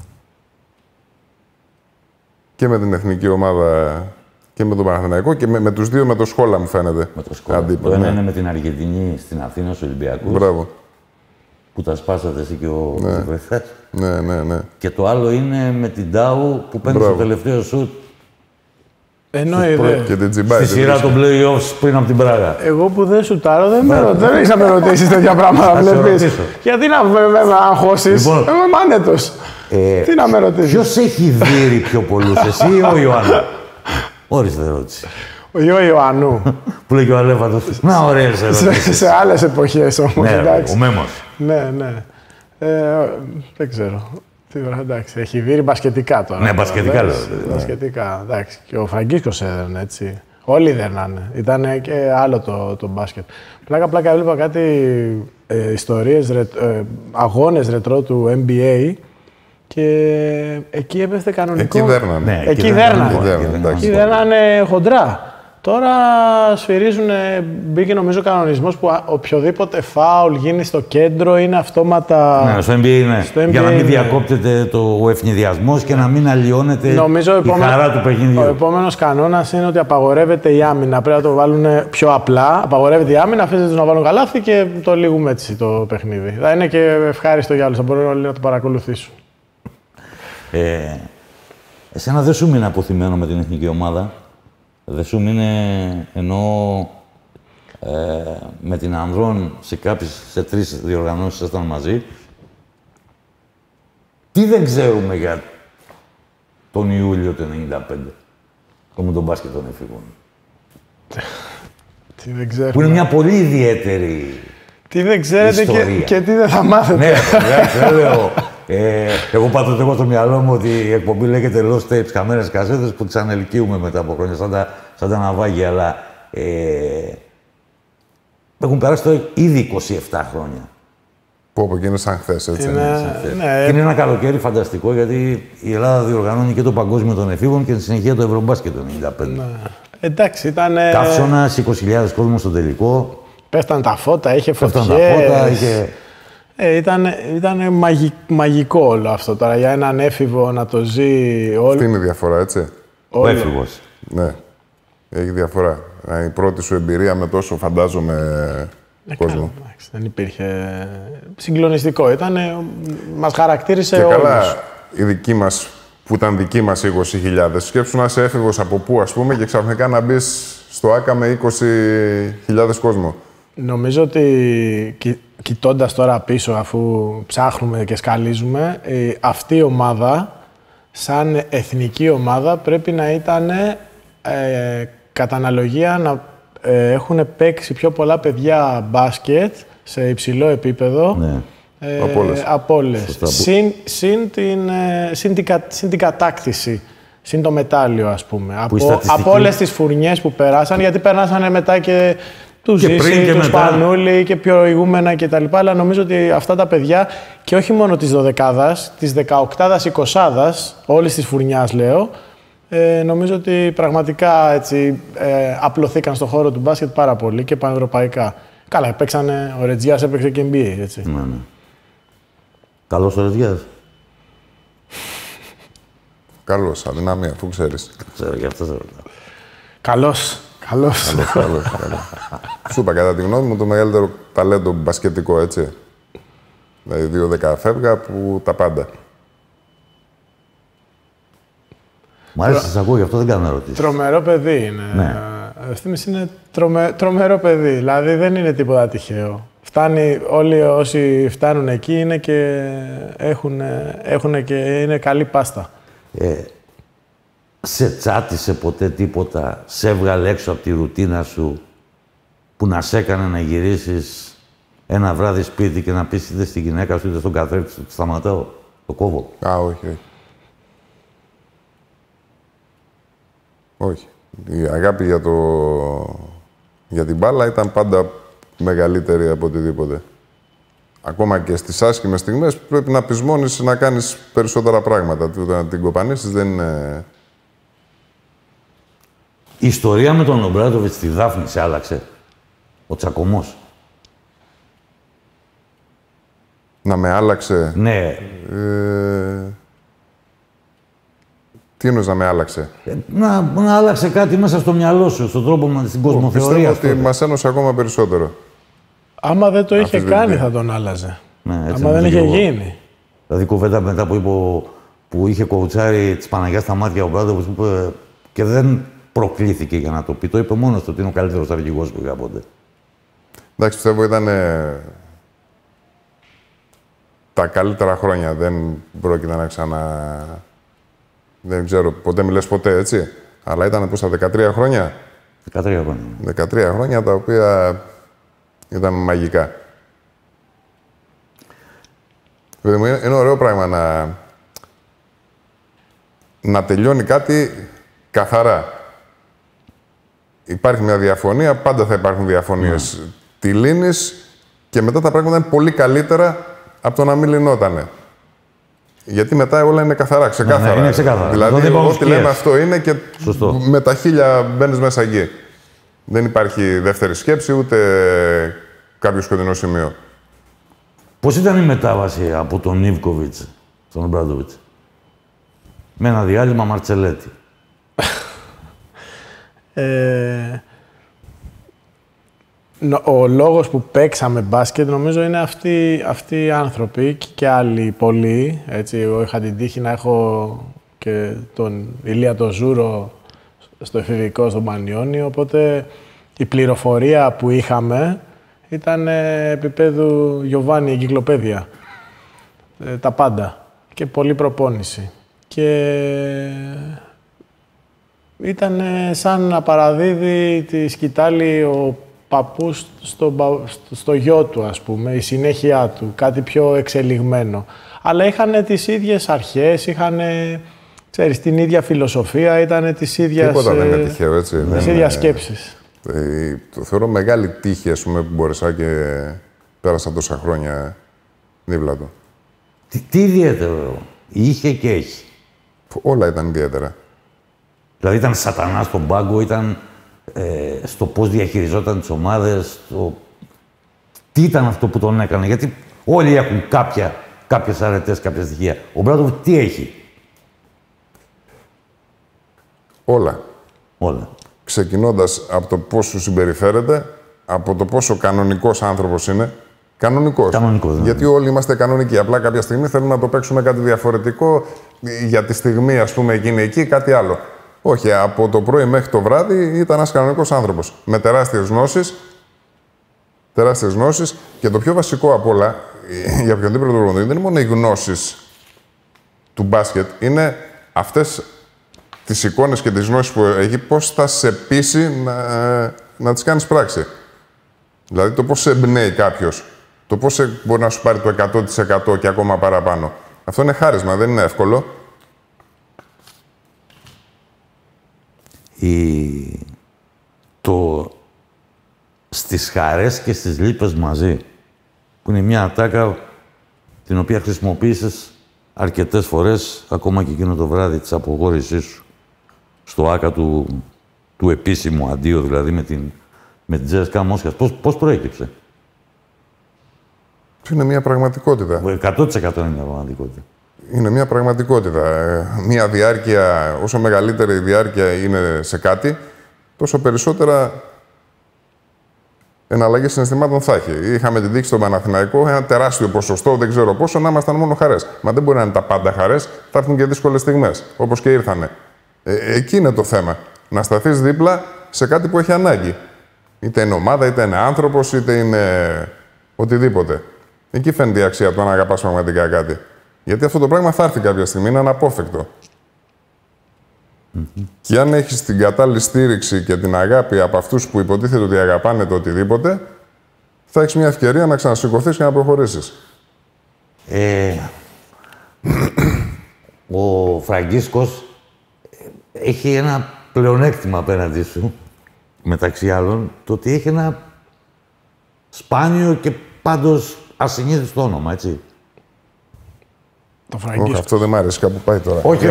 Και με την εθνική ομάδα και με τον Παναθηναϊκό και με τους δύο με το Σκόλα, μου φαίνεται. Με το Σκόλα. Το ένα είναι με την Αργεντινή στην Αθήνα, στους Ολυμπιακούς. Μπράβο. Που τα σπάσατε εσύ και ο Βρεθάς. Ναι. Και το άλλο είναι με την Τάου που παίρνει το τελευταίο σουτ. Εννοείται. Και την Τζιμπάι. Στη σειρά των play-offs πριν από την Πράγα. Εγώ που δεν σουτάρω, δεν έχεις να με ρωτήσεις τέτοια πράγματα, βλέπεις. Γιατί να με αγχώσεις, εγώ είμαι άνετος. Τι να με ρωτήσεις. Ποιος έχει δει πιο πολλούς, εσύ ή ο Ιωάννου? Όριστε ερώτηση. Ο Ιωάννου. Που λέει και ο Αλέφαντος. Να, ωραίες ερωτήσεις. Σε άλλες εποχές όμως, Ναι, εντάξει. ο Μέμος. Ναι. Δεν ξέρω. Εντάξει, έχει δει μπασκετικά τώρα. Ναι, μπασκετικά λέω. Μπασκετικά, εντάξει. Και ο Φραγκίσκος έδερνε, έτσι. Όλοι δέρνανε. Ήταν και άλλο το μπάσκετ. Πλάκα έβλεπα κάτι ιστορίες, αγώνες ρετρό του NBA και εκεί έπεφτε κανονικό. Εκεί δέρνανε. Ναι, Εκεί δέρνανε χοντρά. Τώρα σφυρίζουν, μπήκε νομίζω κανονισμός που οποιοδήποτε φάουλ γίνει στο κέντρο είναι αυτόματα... Ναι, στο NBA είναι. Για να μην διακόπτεται ο ευνηδιασμός και να μην αλλοιώνεται η χαρά του παιχνιδιού. Ο επόμενος κανόνας είναι ότι απαγορεύεται η άμυνα. Πρέπει να το βάλουν πιο απλά. Απαγορεύεται η άμυνα, αφήστε τους να βάλουν καλάθι και το λύγουμε έτσι το παιχνίδι. Θα είναι και ευχάριστο για όλους, θα μπορούν όλοι να το παρακολουθήσουν. Εσένα δεν σου μείνει αποθυμένο με την εθνική ομάδα? Δεν σου μείνε, ενώ με την Ανδρών σε 3 διοργανώσεις ήσασταν μαζί. Τι δεν ξέρουμε για τον Ιούλιο του 1995, με τον μπάσκετ των εφήβων? Τι δεν ξέρουμε. Που είναι μια πολύ ιδιαίτερη τι δεν ξέρετε και τι δεν θα μάθετε. Ναι, δεν λέω. Εγώ πάντοτε έχω στο μυαλό μου ότι η εκπομπή λέγεται Lost Tapes, χαμένες κασέτες που τις ανελκύουμε μετά από χρόνια, σαν τα ναυάγια, αλλά έχουν περάσει τώρα ήδη 27 χρόνια. Που είναι σαν χθες, έτσι. Ναι. Και είναι ένα καλοκαίρι φανταστικό, γιατί η Ελλάδα διοργανώνει και το Παγκόσμιο των Εφήβων και στη συνεχεία το Ευρωμπάσκετ το 1995. Ναι. Εντάξει, ήταν... Καύσωνας, 20.000 κόσμος στο τελικό. Πέφταν τα φώτα, είχε φωτιές. Ήταν μαγικό όλο αυτό τώρα. Για έναν έφηβο να το ζει όλο. Αυτή είναι η διαφορά, έτσι. Ο έφηβος. Ναι. Έχει διαφορά. Η πρώτη σου εμπειρία με τόσο, φαντάζομαι, κόσμο. Καλά, δεν υπήρχε. Συγκλονιστικό ήταν. Μας χαρακτήρισε Και όλους. καλά, η δική μας, που ήταν δική μας 20.000, σκέψου να είσαι έφηβος από πού, ας πούμε, και ξαφνικά να μπεις στο ΆΚΑ με 20.000 κόσμο. Νομίζω ότι κοιτώντας τώρα πίσω, αφού ψάχνουμε και σκαλίζουμε, αυτή η ομάδα, σαν εθνική ομάδα, πρέπει να ήταν κατά αναλογία να έχουν παίξει πιο πολλά παιδιά μπάσκετ σε υψηλό επίπεδο. Ναι. Από όλες. Συν την κατάκτηση, συν το μετάλλιο, ας πούμε. στατιστική... Από όλες τις φουρνιές που περάσαν, γιατί περάσανε μετά και του Ζήση, του Σπανούλη και προηγούμενα κτλ. Αλλά νομίζω ότι αυτά τα παιδιά, και όχι μόνο της 12ας, της 18ας, 20ας, όλης της φουρνιάς λέω, νομίζω ότι πραγματικά έτσι, απλωθήκαν στον χώρο του μπάσκετ πάρα πολύ και πανευρωπαϊκά. Καλά, παίξανε, ο Ρετζιάς έπαιξε και NBA, έτσι. Ναι, ναι. Καλός ο Ρετζιάς. Καλός, αδυναμία, αφού ξέρεις. Ξέρω, γι' αυτό σε ρωτάω. Καλός. Σου είπα, κατά τη γνώμη μου, το μεγαλύτερο ταλέντο μπασκετικό, έτσι. Δηλαδή, 2-10 φεύγα που τα πάντα. Μ' αρέσει να σας ακούω, γι' αυτό δεν κάνω ερωτήσεις. Τρομερό παιδί είναι. Ναι. Ευθύμης είναι τρομερό παιδί, δηλαδή δεν είναι τίποτα τυχαίο. Φτάνει, όλοι όσοι φτάνουν εκεί είναι και έχουν και είναι καλή πάστα. Σε τσάτισε ποτέ τίποτα, σε έβγαλε έξω από τη ρουτίνα σου, που να σε έκανε να γυρίσεις ένα βράδυ σπίτι και να πεις είτε στη γυναίκα σου είτε στον καθρέφτη σου, σταματάω, το κόβω? Όχι. Όχι. Η αγάπη για την μπάλα ήταν πάντα μεγαλύτερη από οτιδήποτε. Ακόμα και στις άσχημες στιγμές πρέπει να πεισμώνεις να κάνεις περισσότερα πράγματα. Να την κοπανίσεις δεν είναι... Η ιστορία με τον Ομπράτοβιτς στη Δάφνη σε άλλαξε. Ο τσακωμός. Να με άλλαξε. Ναι. Τι εννοείς να με άλλαξε? Να άλλαξε κάτι μέσα στο μυαλό σου, στον τρόπο μας, στην κοσμοθεωρία. Πιστεύω ότι μας ένωσε ακόμα περισσότερο. Άμα δεν το είχε κάνει, θα τον άλλαζε. Ναι, άμα δεν είχε γίνει. Δηλαδή, κουβέντα μετά που είχε κοουτσάρει της Παναγιάς στα μάτια ο Μπράντοβιτς, που είπε και δεν προκλήθηκε για να το πει. Το είπε μόνος του ότι είναι ο καλύτερος αρχηγός που είχα ποτέ. Εντάξει, πιστεύω ήταν τα καλύτερα χρόνια. Δεν πρόκειται να Δεν ξέρω, ποτέ μιλες ποτέ, έτσι. Αλλά ήταν πόσα, 13 χρόνια. 13 χρόνια. 13 χρόνια τα οποία ήταν μαγικά. Είναι ωραίο πράγμα να τελειώνει κάτι καθαρά. Υπάρχει μια διαφωνία, πάντα θα υπάρχουν διαφωνίες. Τη λύνεις και μετά τα πράγματα είναι πολύ καλύτερα από το να μην λυνότανε. Γιατί μετά όλα είναι καθαρά, ξεκάθαρα. Ναι, είναι ξεκάθαρα. Δηλαδή, ό,τι λέμε αυτό είναι και με τα χίλια μπαίνεις μέσα εκεί. Δεν υπάρχει δεύτερη σκέψη, ούτε κάποιο σκοτεινό σημείο. Πώς ήταν η μετάβαση από τον Ιβκοβιτς στον Ομπράντοβιτς? Με ένα διάλειμμα Μαρτσελέτη. Ο λόγος που παίξαμε μπάσκετ νομίζω είναι αυτοί οι άνθρωποι και άλλοι πολλοί. Έτσι, εγώ είχα την τύχη να έχω και τον Ηλία τον Ζούρο στο εφηβικό στον Πανιόνιο, οπότε η πληροφορία που είχαμε ήταν επίπεδου Γιωβάνι εγκυκλοπαίδεια. Τα πάντα. Και πολλή προπόνηση. Και ήταν σαν να παραδίδει τη σκητάλη ο παππούς στο γιο του, ας πούμε, η συνέχεια του, κάτι πιο εξελιγμένο. Αλλά είχαν τις ίδιες αρχές, είχαν, ξέρεις, την ίδια φιλοσοφία, ήταν τις ίδιες... Τίποτα δεν είναι τυχαίο, έτσι. Τις ίδιες σκέψεις. Το θεωρώ μεγάλη τύχη, ας πούμε, που μπόρεσα και πέρασα τόσα χρόνια δίπλα του. Τι ιδιαίτερο είχε και έχει? Όλα ήταν ιδιαίτερα. Δηλαδή ήταν σατανά στον πάγκο, ήταν στο πώς διαχειριζόταν τις ομάδες, τι ήταν αυτό που τον έκανε? Γιατί όλοι έχουν κάποιες αρετές, κάποια στοιχεία. Ο Μπράντοβιτς τι έχει? Όλα. Όλα. ξεκινώντας από το πώς σου συμπεριφέρεται, από το πόσο κανονικός άνθρωπος είναι. Κανονικός. Γιατί όλοι είμαστε κανονικοί. Απλά κάποια στιγμή θέλουμε να το παίξουμε κάτι διαφορετικό, για τη στιγμή, ας πούμε, εκείνη εκεί, κάτι άλλο. Όχι, από το πρωί μέχρι το βράδυ ήταν ένας κανονικός άνθρωπος. Με τεράστιες γνώσεις. Και το πιο βασικό απ' όλα, για οποιονδήποτε προπονητή, δεν είναι μόνο οι γνώσεις του μπάσκετ, είναι αυτές τις εικόνες και τις γνώσεις που έχει, πώς θα σε πείσει να τις κάνεις πράξη. Δηλαδή το πώς σε εμπνέει κάποιος, το πώς μπορεί να σου πάρει το 100% και ακόμα παραπάνω. Αυτό είναι χάρισμα, δεν είναι εύκολο. Στις χαρές και στις λύπες μαζί, που είναι μια ατάκα την οποία χρησιμοποίησες αρκετές φορές, ακόμα και εκείνο το βράδυ της αποχώρησής σου, στο άκα του επίσημου αντίο, δηλαδή με την Τζέσκα Μόσχας. Πώς προέκυψε? Είναι μια πραγματικότητα. 100% είναι μια πραγματικότητα. Είναι μια πραγματικότητα. Μια διάρκεια, όσο μεγαλύτερη η διάρκεια είναι σε κάτι, τόσο περισσότερα εναλλαγές συναισθημάτων θα έχει. Είχαμε την τύχη στον Παναθηναϊκό, ένα τεράστιο ποσοστό, δεν ξέρω πόσο, να ήμασταν μόνο χαρές. Μα δεν μπορεί να είναι τα πάντα χαρές, θα έρθουν και δύσκολες στιγμές, όπως και ήρθανε. Εκεί είναι το θέμα. Να σταθείς δίπλα σε κάτι που έχει ανάγκη. Είτε είναι ομάδα, είτε είναι άνθρωπος, είτε είναι οτιδήποτε. Εκεί φαίνεται η αξία του αν αγαπάς πραγματικά κάτι. Γιατί αυτό το πράγμα θα έρθει κάποια στιγμή, είναι αναπόφευκτο. Και αν έχεις την κατάλληλη στήριξη και την αγάπη από αυτούς που υποτίθεται ότι αγαπάνε το οτιδήποτε, θα έχεις μια ευκαιρία να ξανασηκωθείς και να προχωρήσεις. Ο Φραγκίσκος έχει ένα πλεονέκτημα απέναντι σου, μεταξύ άλλων, το ότι έχει ένα σπάνιο και πάντως ασυνείδητο όνομα, έτσι. Το Φραγκίσκο. Αυτό δεν μ' άρεσε, κάπου πάει τώρα. Όχι,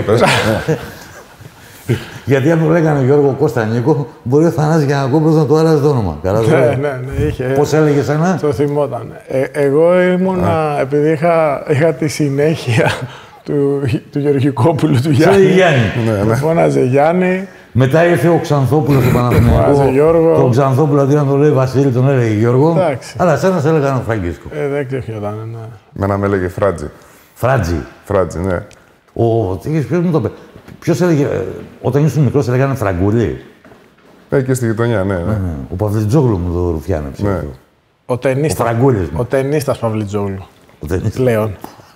γιατί αν μου λέγανε Γιώργο Κώστα Νίκο, μπορεί ο Θανάσης Γιαννακόπουλος να του άρεσε το όνομα. Ναι, είχε. Πώς έλεγες ένα? Το θυμόταν. Εγώ ήμουνα, επειδή είχα τη συνέχεια του Γεωργικόπουλου, του Γιάννη. Γιάννη. Φώναζε Γιάννη. Μετά ήρθε ο Ξανθόπουλος στο Παναθηναϊκό. Τον Ξανθόπουλο, αντί να τον λέει Βασίλη, τον έλεγε Γιώργο. Εντάξει. Αλλά εσένα σε έλεγαν ο Φραγκίσκο. Δεν ξεχνιόταν, ναι. Μένα με έλεγε Φράτζι. Φράτζι, ναι. Ποιος μου το είπε? Ποιος έλεγε, όταν ήσουν μικρός, έλεγανε Φραγκούλη. Και στη γειτονιά, ναι. Ο Παυλιτζόγλου μου το ρουφιάνεψε. Ναι. Ο ταινίστας Παυλιτζόγλου. Πλέον.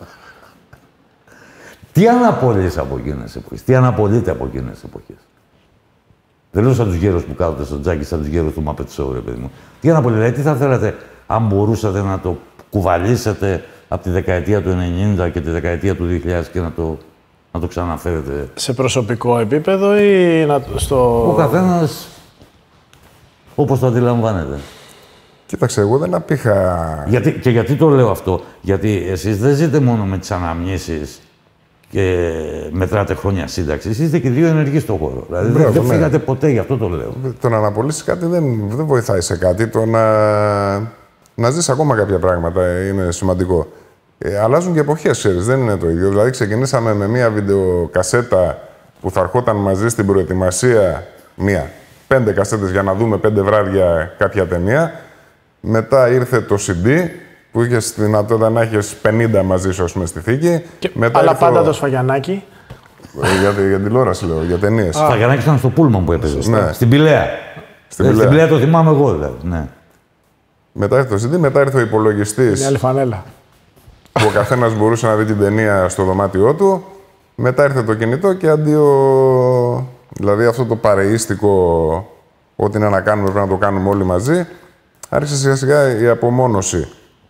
Τι αναπολύεις από εκείνες εποχές, τι αναπολύτε από εκείνες εποχές? Δεν λέω σαν τους γέρους που κάθονται στο τζάκι, σαν τους γέρους του Muppet Show, ρε παιδί μου. Τι αναπολύτε, δηλαδή, τι θα θέλατε αν μπορούσατε να το κουβαλήσετε από τη δεκαετία του 90 και τη δεκαετία του 2000 και να το ξαναφέρετε? Σε προσωπικό επίπεδο ή στο... Ο καθένας όπως το αντιλαμβάνεται. Κοίταξε, εγώ δεν απήχα... Γιατί το λέω αυτό? Γιατί εσείς δεν ζείτε μόνο με τις αναμνήσεις και μετράτε χρόνια σύνταξης. Είστε και δύο ενεργοί στον χώρο. Δηλαδή δεν φύγατε ποτέ, γι' αυτό το λέω. Το να αναπολύσεις κάτι δεν βοηθάει σε κάτι. Το να ζεις ακόμα κάποια πράγματα είναι σημαντικό. Αλλάζουν και εποχές, ξέρεις, δεν είναι το ίδιο. Δηλαδή, ξεκινήσαμε με μία βιντεοκασέτα που θα ερχόταν μαζί στην προετοιμασία, 5 κασέτες για να δούμε 5 βράδια κάποια ταινία. Μετά ήρθε το CD, που είχες τη δυνατότητα να έχεις 50 μαζί σου, ας πούμε, στη θήκη. Αλλά πάντα το σφαγιανάκι. Για τηλεόραση, λέω, για ταινίες. Σφαγιανάκι ήταν στο Πούλμαν που έπαιζε. Ναι. Στην Πηλαία. Στην Πηλαία το θυμάμαι εγώ, δηλαδή. Ναι. Μετά ήρθε το CD, μετά ήρθε ο υπολογιστής. Μια άλλη φανέλα. Που ο καθένας μπορούσε να δει την ταινία στο δωμάτιό του. Μετά ήρθε το κινητό και δηλαδή αυτό το παρεΐστικο, ό,τι είναι να κάνουμε πρέπει να το κάνουμε όλοι μαζί, άρχισε σιγά σιγά η απομόνωση.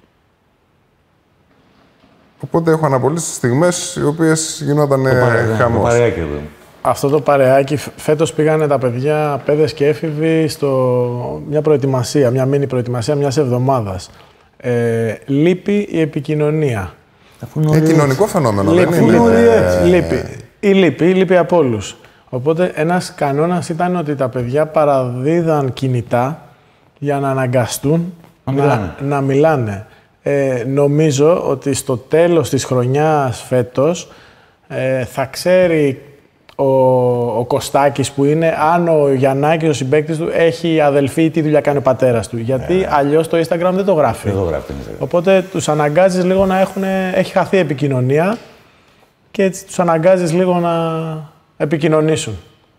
Οπότε έχω αναπολύσει στιγμές οι οποίες γινόταν χαμός. Αυτό το παρεάκι, φέτος πήγανε τα παιδιά, παιδες και έφηβοι, μια προετοιμασία, μια μίνι προετοιμασία μιας εβδομάδας. Λείπει η επικοινωνία. Κοινωνικό φαινόμενο, δεν είναι? Λείπει από όλους. Οπότε ένας κανόνας ήταν ότι τα παιδιά παραδίδαν κινητά για να αναγκαστούν να μιλάνε. Νομίζω ότι στο τέλος της χρονιάς φέτος θα ξέρει ο Κωστάκης που είναι, αν ο Γιαννάκης, ο συμπαίκτης του, έχει αδελφή ή τι δουλειά κάνει ο πατέρας του. Γιατί αλλιώς το Instagram δεν το γράφει. Δεν το γράφει. Οπότε τους αναγκάζεις λίγο να έχει χαθεί επικοινωνία και έτσι τους αναγκάζεις λίγο να επικοινωνήσουν.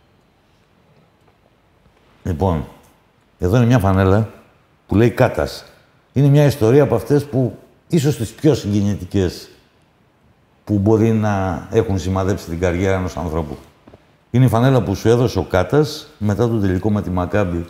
Λοιπόν, εδώ είναι μια φανέλα που λέει Κάτας. Είναι μια ιστορία από αυτές που ίσως τις πιο συγκινητικές που μπορεί να έχουν σημαδέψει την καριέρα ενός ανθρώπου. Είναι η φανέλα που σου έδωσε ο Κάτας μετά τον τελικό με τη Μακάμπι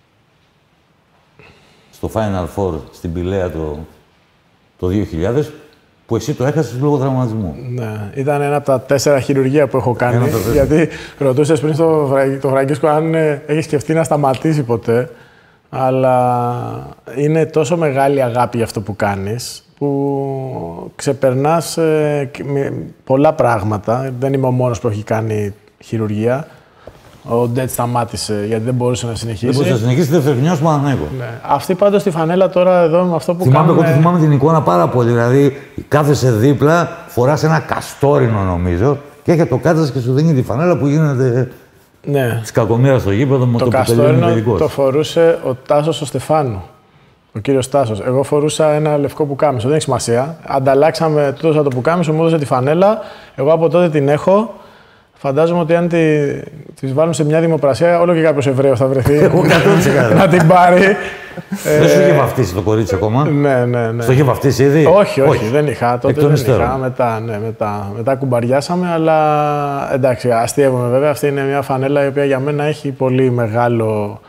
στο Final Four στην Πηλαία το 2000, που εσύ το έχασες λόγω τραυματισμού. Ναι, ήταν ένα από τα 4 χειρουργεία που έχω κάνει. Γιατί ρωτούσες πριν το Φραγκίσκο αν έχει σκεφτεί να σταματήσει ποτέ. Αλλά είναι τόσο μεγάλη αγάπη για αυτό που κάνεις, που ξεπερνάς πολλά πράγματα. Δεν είμαι ο μόνος που έχει κάνει χειρουργία. Ο Ντέτ σταμάτησε γιατί δεν μπορούσε να συνεχίσει. Δεν μπορούσε να συνεχίσει, δεν φερνιός Παναθηναϊκό. Ναι. Αυτή πάντως τη φανέλα τώρα εδώ με αυτό που κάνουμε... Εγώ θυμάμαι την εικόνα πάρα πολύ. Δηλαδή, κάθεσαι δίπλα, φοράς ένα καστόρινο νομίζω και έχει το Κάτας και σου δίνει τη φανέλα που γίνεται της κακομοίρας στο γήπεδο με το που τελειώνει τελικός. Το φορούσε ο Τάσος ο Στεφάνου. Ο κύριος Τάσος. Εγώ φορούσα ένα λευκό πουκάμισο. Δεν έχει σημασία. Ανταλλάξαμε, του έδωσα το πουκάμισο, μου έδωσε τη φανέλα. Εγώ από τότε την έχω. Φαντάζομαι ότι αν τις βάλουν σε μια δημοπρασία, όλο και κάποιος Εβραίος θα βρεθεί να την πάρει. Δεν σου είχε βαφτίσει το κορίτσι ακόμα. Ναι. Στο είχε βαφτίσει ήδη. Όχι, δεν είχα. Τότε δεν είχα. Μετά κουμπαριάσαμε, αλλά εντάξει, αστείευομαι βέβαια. Αυτή είναι μια φανέλα η οποία για μένα έχει πολύ μεγάλο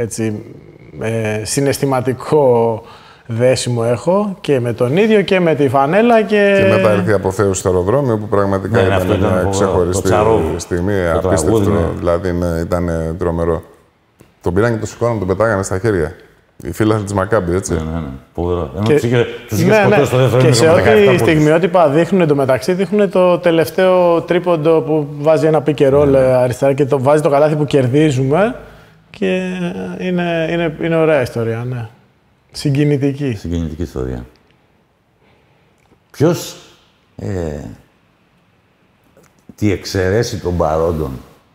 συναισθηματικό δέσιμο έχω και με τον ίδιο και με τη φανέλα και μετά ήρθε η αποθέωση στο αεροδρόμιο που πραγματικά ήταν μια ξεχωριστή στιγμή, απίστευτο, δηλαδή ήταν τρομερό. Τον πήραν και το σηκώναν, τον πετάγανε στα χέρια. Οι φίλοι της Μακάμπι, έτσι. Ναι. Φοβερό. Τους είχε σκοτώσει στο δεύτερο και σε ό,τι στιγμιότυπα δείχνουν εντωμεταξύ, δείχνουν το τελευταίο τρίποντο που βάζει ένα pick and roll αριστερά και βάζει το καλάθι που κερδίζουμε και είναι ωραία ιστορία, ναι. Συγκινητική. Συγκινητική ιστορία. Ποιος τη εξαιρέσει των παρόντων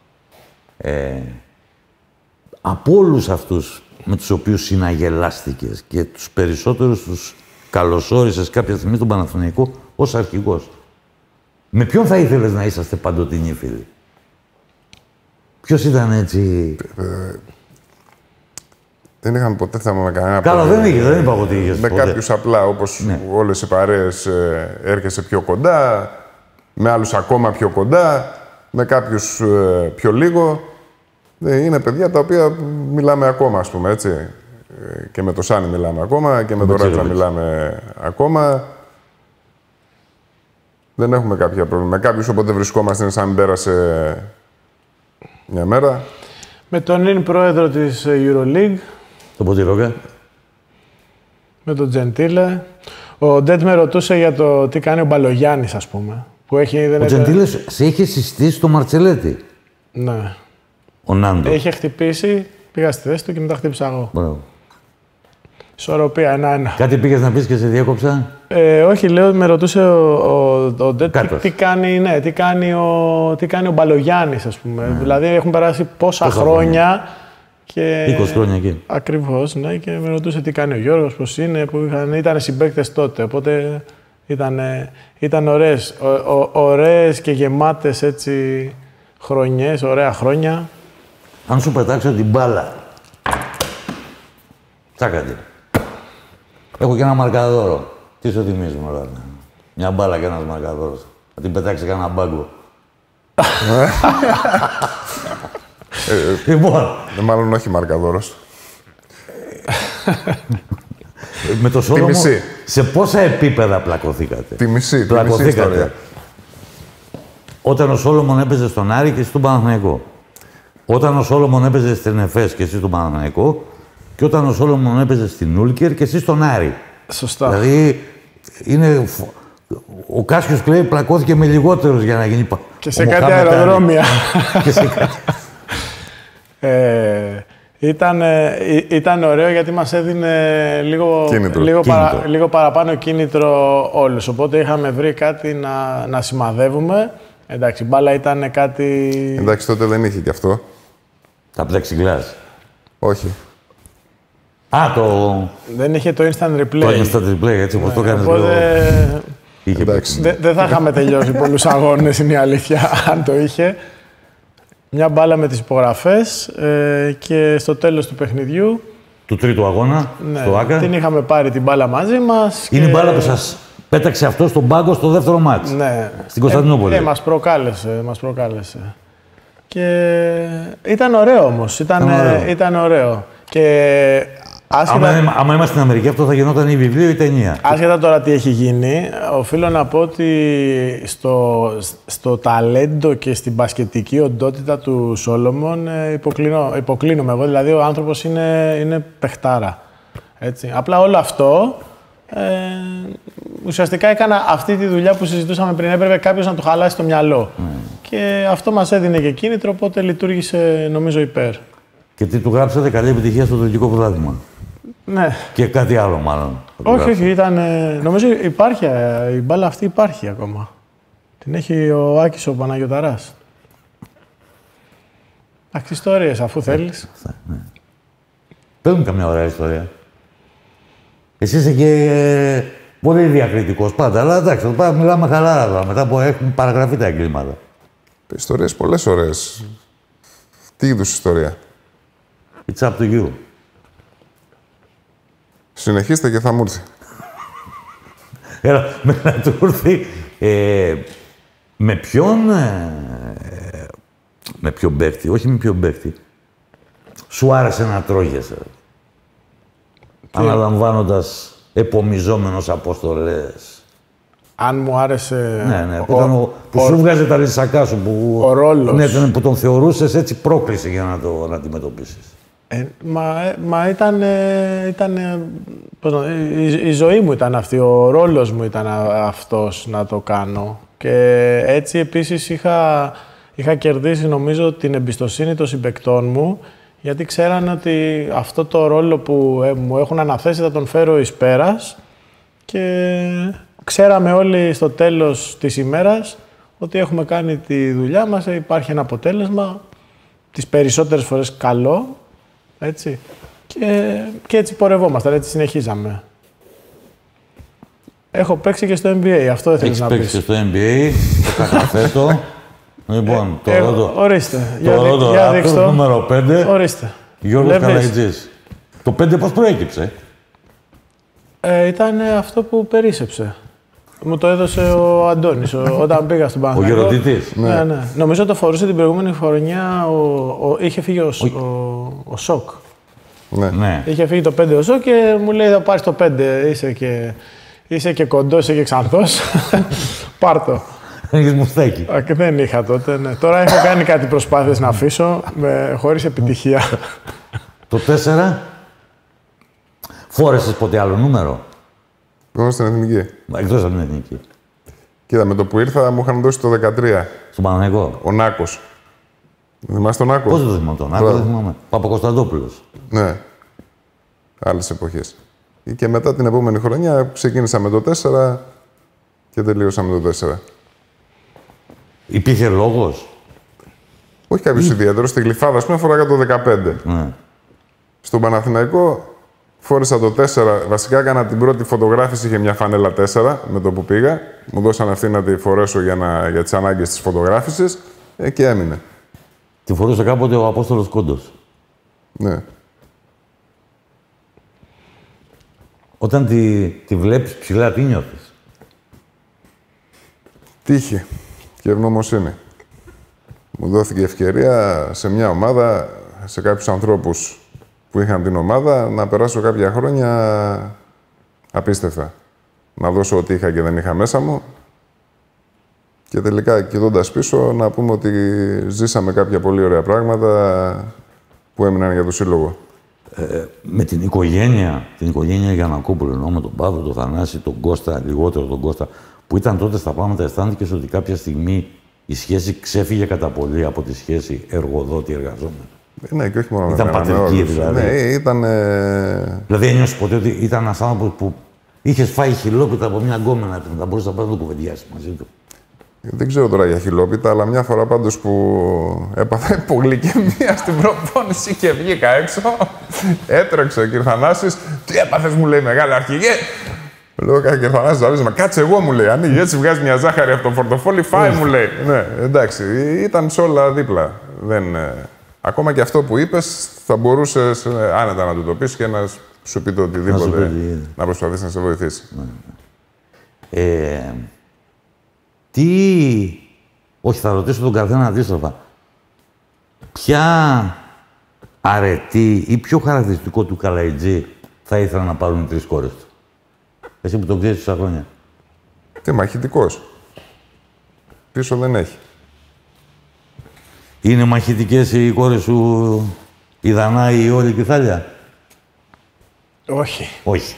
από όλους αυτούς με τους οποίους συναγελάστηκες και τους περισσότερους τους καλωσόρισες κάποια στιγμή στον Παναθηναϊκό ως αρχηγός. Με ποιον θα ήθελες να είσαστε παντοτινοί φίλοι? Ποιος ήταν έτσι... Δεν είχαμε ποτέ θέμα με κανένα. Καλά, δεν είπα ότι είχες. Με κάποιους απλά, όπως όλες οι παρέες, έρχεσαι πιο κοντά, με άλλους ακόμα πιο κοντά, με κάποιους πιο λίγο. Είναι παιδιά τα οποία μιλάμε ακόμα, ας πούμε, έτσι. Και με το Σάνι μιλάμε ακόμα και με τον Ράτσα μιλάμε ακόμα. Δεν έχουμε κάποια πρόβλημα. Με κάποιους όποτε βρισκόμαστε είναι σαν πέρασε μια μέρα. Με τον νυν πρόεδρο της EuroLeague. Το Ποτηρόγκα. Με τον Τζεντίλε. Ο Ντέτ με ρωτούσε για το τι κάνει ο Μπαλογιάννης, ας πούμε. Που ο Τζεντίλες σε είχε συστήσει το Μαρτσελέτη. Ναι. Ο Νάντο. Είχε χτυπήσει, πήγα στη θέση του και μετά χτύπησα εγώ. Μπράβο. Ισορροπία 1-1. Κάτι πήγες να πεις και σε διέκοψα? Όχι, λέω, με ρωτούσε ο Ντέτ τι κάνει ο Μπαλογιάννης, ας πούμε. Ναι. Δηλαδή έχουν περάσει πόσα χρόνια. Και... 20 χρόνια εκεί. Ακριβώς, ναι. Και με ρωτούσε τι κάνει ο Γιώργος, πώς είναι, που ήταν συμπαίκτες τότε. Οπότε ήταν ωραίες και γεμάτες έτσι χρονιές, ωραία χρόνια. Αν σου πετάξω την μπάλα, τσάκατε. Έχω και ένα μαρκαδόρο. Τι σου θυμίζουμε όλα. Μια μπάλα και ένας μαρκαδόρος. Θα την πετάξει κανένα μπάγκο. Λοιπόν. Μάλλον όχι μαρκαδόρος. Με το Σόλομο, σε πόσα επίπεδα πλακωθήκατε? Τη μισή ιστορία. Όταν ο Σόλομον έπαιζε στον Άρη και εσύ στον Παναθηναϊκό. Όταν ο Σόλομον έπαιζε στην Εφές και εσύ στον Παναθηναϊκό. Και όταν ο Σόλομον έπαιζε στην Ούλκερ και εσύ στον Άρη. Σωστά. Δηλαδή, ο Κάσιος Κλέη πλακώθηκε με λιγότερους για να γίνει... Και σε κάτι αεροδρόμια. Και σε κάτι... Ήταν ωραίο γιατί μας έδινε λίγο παραπάνω κίνητρο όλους. Οπότε είχαμε βρει κάτι να σημαδεύουμε. Εντάξει, η μπάλα ήταν κάτι... Εντάξει, τότε δεν είχε κι αυτό. Τα plexiglass. Όχι. Δεν είχε το instant replay. Το instant replay, έτσι όπως το έκανες Οπότε... Εντάξει. Δεν θα είχαμε τελειώσει πολλούς αγώνες, είναι η αλήθεια, αν το είχε. Μια μπάλα με τις υπογραφές και στο τέλος του παιχνιδιού... Του τρίτου αγώνα, στο ΆΚΑ. Την είχαμε πάρει την μπάλα μαζί μας. Είναι η μπάλα που σας πέταξε αυτό στον πάγκο στο δεύτερο μάτς. Ναι. Στην Κωνσταντινούπολη. Μας προκάλεσε. Και ήταν ωραίο όμως. Ήταν ωραίο. Και άμα είμαστε στην Αμερική, αυτό θα γινόταν ή βιβλίο ή ταινία. Άσχετα τώρα τι έχει γίνει, οφείλω να πω ότι στο ταλέντο και στην μπασκετική οντότητα του Σόλομον υποκλίνομαι εγώ. Δηλαδή, ο άνθρωπος είναι παιχτάρα. Έτσι. Απλά όλο αυτό, ουσιαστικά έκανα αυτή τη δουλειά που συζητούσαμε πριν. Έπρεπε κάποιος να του χαλάσει το μυαλό. Και αυτό μας έδινε και κίνητρο, οπότε λειτουργήσε, νομίζω, υπέρ. Και τι του γράψατε, καλή επιτυχία στο τουρκικό πρωτάθλημα. Ναι. Και κάτι άλλο, μάλλον. Όχι, ήταν. Νομίζω υπάρχει. Η μπάλα αυτή υπάρχει ακόμα. Την έχει ο Άκης ο Παναγιωταράς. Εντάξει, ιστορίες, αφού θέλεις. Ναι. Πες μου καμιά ωραία ιστορία. Εσύ είσαι και πολύ διακριτικός πάντα, αλλά εντάξει, τώρα μιλάμε χαλάρα τώρα, μετά που έχουν παραγραφεί τα εγκλήματα. Ιστορίες πολλές ωραίες. Τι είδους ιστορία? It's up to you. Συνεχίστε και θα μου έρθει. Έλα, με να του έρθει. Με ποιον παίκτη, όχι με ποιον παίκτη, σου άρεσε να τρώγεσαι, αναλαμβάνοντας επομιζόμενος αποστολές. Αν μου άρεσε... Ναι, που σου βγάζε τα ρισακά σου, ο ρόλος. Ναι, που τον θεωρούσες έτσι πρόκληση για να αντιμετωπίσεις. Μα ήταν η ζωή μου ήταν αυτή, ο ρόλος μου ήταν αυτός να το κάνω. Και έτσι επίσης είχα κερδίσει, νομίζω, την εμπιστοσύνη των συμπαικτών μου, γιατί ξέρανε ότι αυτό το ρόλο που μου έχουν αναθέσει θα τον φέρω εις πέρας και ξέραμε όλοι στο τέλος της ημέρας ότι έχουμε κάνει τη δουλειά μας, υπάρχει ένα αποτέλεσμα, τις περισσότερες φορές καλό, έτσι. Και έτσι πορευόμασταν, έτσι συνεχίζαμε. Έχω παίξει και στο NBA, αυτό δεν θέλεις να πεις. Έχεις παίξει και στο NBA, το καταθέτω. Λοιπόν, ορίστε, για δείξτε το. Νούμερο 5, ορίστε. Γιώργος Καλαϊτζής. Το 5 πώς προέκυψε? Ήταν αυτό που περίσσεψε. Μου το έδωσε ο Αντώνης όταν πήγα στον Παναθηναϊκό. Ο γεροντητής. Ναι. Νομίζω το φορούσε την προηγούμενη χρονιά, είχε φύγει ο Σοκ. Ναι. Είχε φύγει το 5 ο Σοκ και μου λέει θα πάρεις το 5, είσαι και κοντός, είσαι και ξανθός. Πάρ' το. Έχεις μουστάκι. Δεν είχα τότε, ναι. Τώρα έχω κάνει κάτι προσπάθειες να αφήσω, χωρίς επιτυχία. Το 4, φόρεσες ποτέ άλλο νούμερο? Ήμουν στην Εθνική. Εκτός από την Εθνική. Κοίτα, με το που ήρθα μου είχαν δώσει το 13. Στον Παναθηναϊκό. Ο Νάκος. Θυμάσαι τον Νάκο? Πώς δεν το θυμάμαι τον Νάκο, δεν θυμάμαι. Παπακοσταντόπουλος. Ναι. Άλλες εποχές. Και μετά την επόμενη χρονιά ξεκίνησα με το 4 και τελείωσα με το 4. Υπήρχε λόγος? Όχι κάποιος ιδιαίτερος. Στη Γλυφάδα, ας πούμε, φοράγα το 15. Ναι. Στον Παναθηναϊκό φόρεσα το 4. Βασικά έκανα την πρώτη φωτογράφηση, είχε μια φανέλα 4 με το που πήγα. Μου δώσαν αυτή να τη φορέσω για τις ανάγκες της φωτογράφησης και έμεινε. Τη φορούσε κάποτε ο Απόστολος Κόντος. Ναι. Όταν τη βλέπεις ψηλά, τι νιώθεις? Τύχη και ευγνωμοσύνη. Μου δόθηκε ευκαιρία σε μια ομάδα, σε κάποιους ανθρώπους που είχαν την ομάδα, να περάσω κάποια χρόνια απίστευτα. Να δώσω ό,τι είχα και δεν είχα μέσα μου. Και τελικά, κοιτώντας πίσω, να πούμε ότι ζήσαμε κάποια πολύ ωραία πράγματα που έμειναν για το σύλλογο. Με την οικογένεια Γιαννακόπουλου, εννοώ με τον Παύλο, τον Θανάση, τον Κώστα, λιγότερο τον Κώστα, που ήταν τότε στα πράγματα, αισθάνθηκες ότι κάποια στιγμή η σχέση ξέφυγε κατά πολύ από τη σχέση εργοδότη-εργαζόμενο? Ναι, και όχι μόνο ήταν πατρική, δηλαδή. Ναι, ήταν... Δηλαδή ένιωσες ποτέ ότι ήταν ένας άνθρωπος που είχες φάει χιλόπιτα από μια γκόμενα και θα μπορούσες να πάρεις να το κουβεντιάσεις μαζί του? Δεν ξέρω τώρα για χιλόπιτα, αλλά μια φορά πάντως που έπαθα υπογλυκαιμία στην προπόνηση και βγήκα έξω, έτρεξε ο κ. Θανάσης. Τι έπαθες, μου λέει, μεγάλε αρχηγέ. Λέω, κ. Θανάσης, ζαλίζομαι. Κάτσε εγώ, μου λέει. Ανοίγει έτσι, βγάζει μια ζάχαρη από το πορτοφόλι, φάει, μου λέει. Ναι, εντάξει, ήταν σε όλα δίπλα. Ακόμα και αυτό που είπες, θα μπορούσες άνετα να του το πεις και να σου πει το οτιδήποτε, να προσπαθείς να σε βοηθήσει. Όχι, θα ρωτήσω τον καθένα αντίστροφα. Ποια αρετή ή ποιο χαρακτηριστικό του Καλαϊτζή θα ήθελα να πάρουν οι 3 κόρες του? Εσύ που τον ξέρεις τόσα χρόνια. Τι μαχητικός. Πίσω δεν έχει. Είναι μαχητικές οι κόρες σου, η Δανά, η Όλη και η Θάλια? Όχι. Όχι.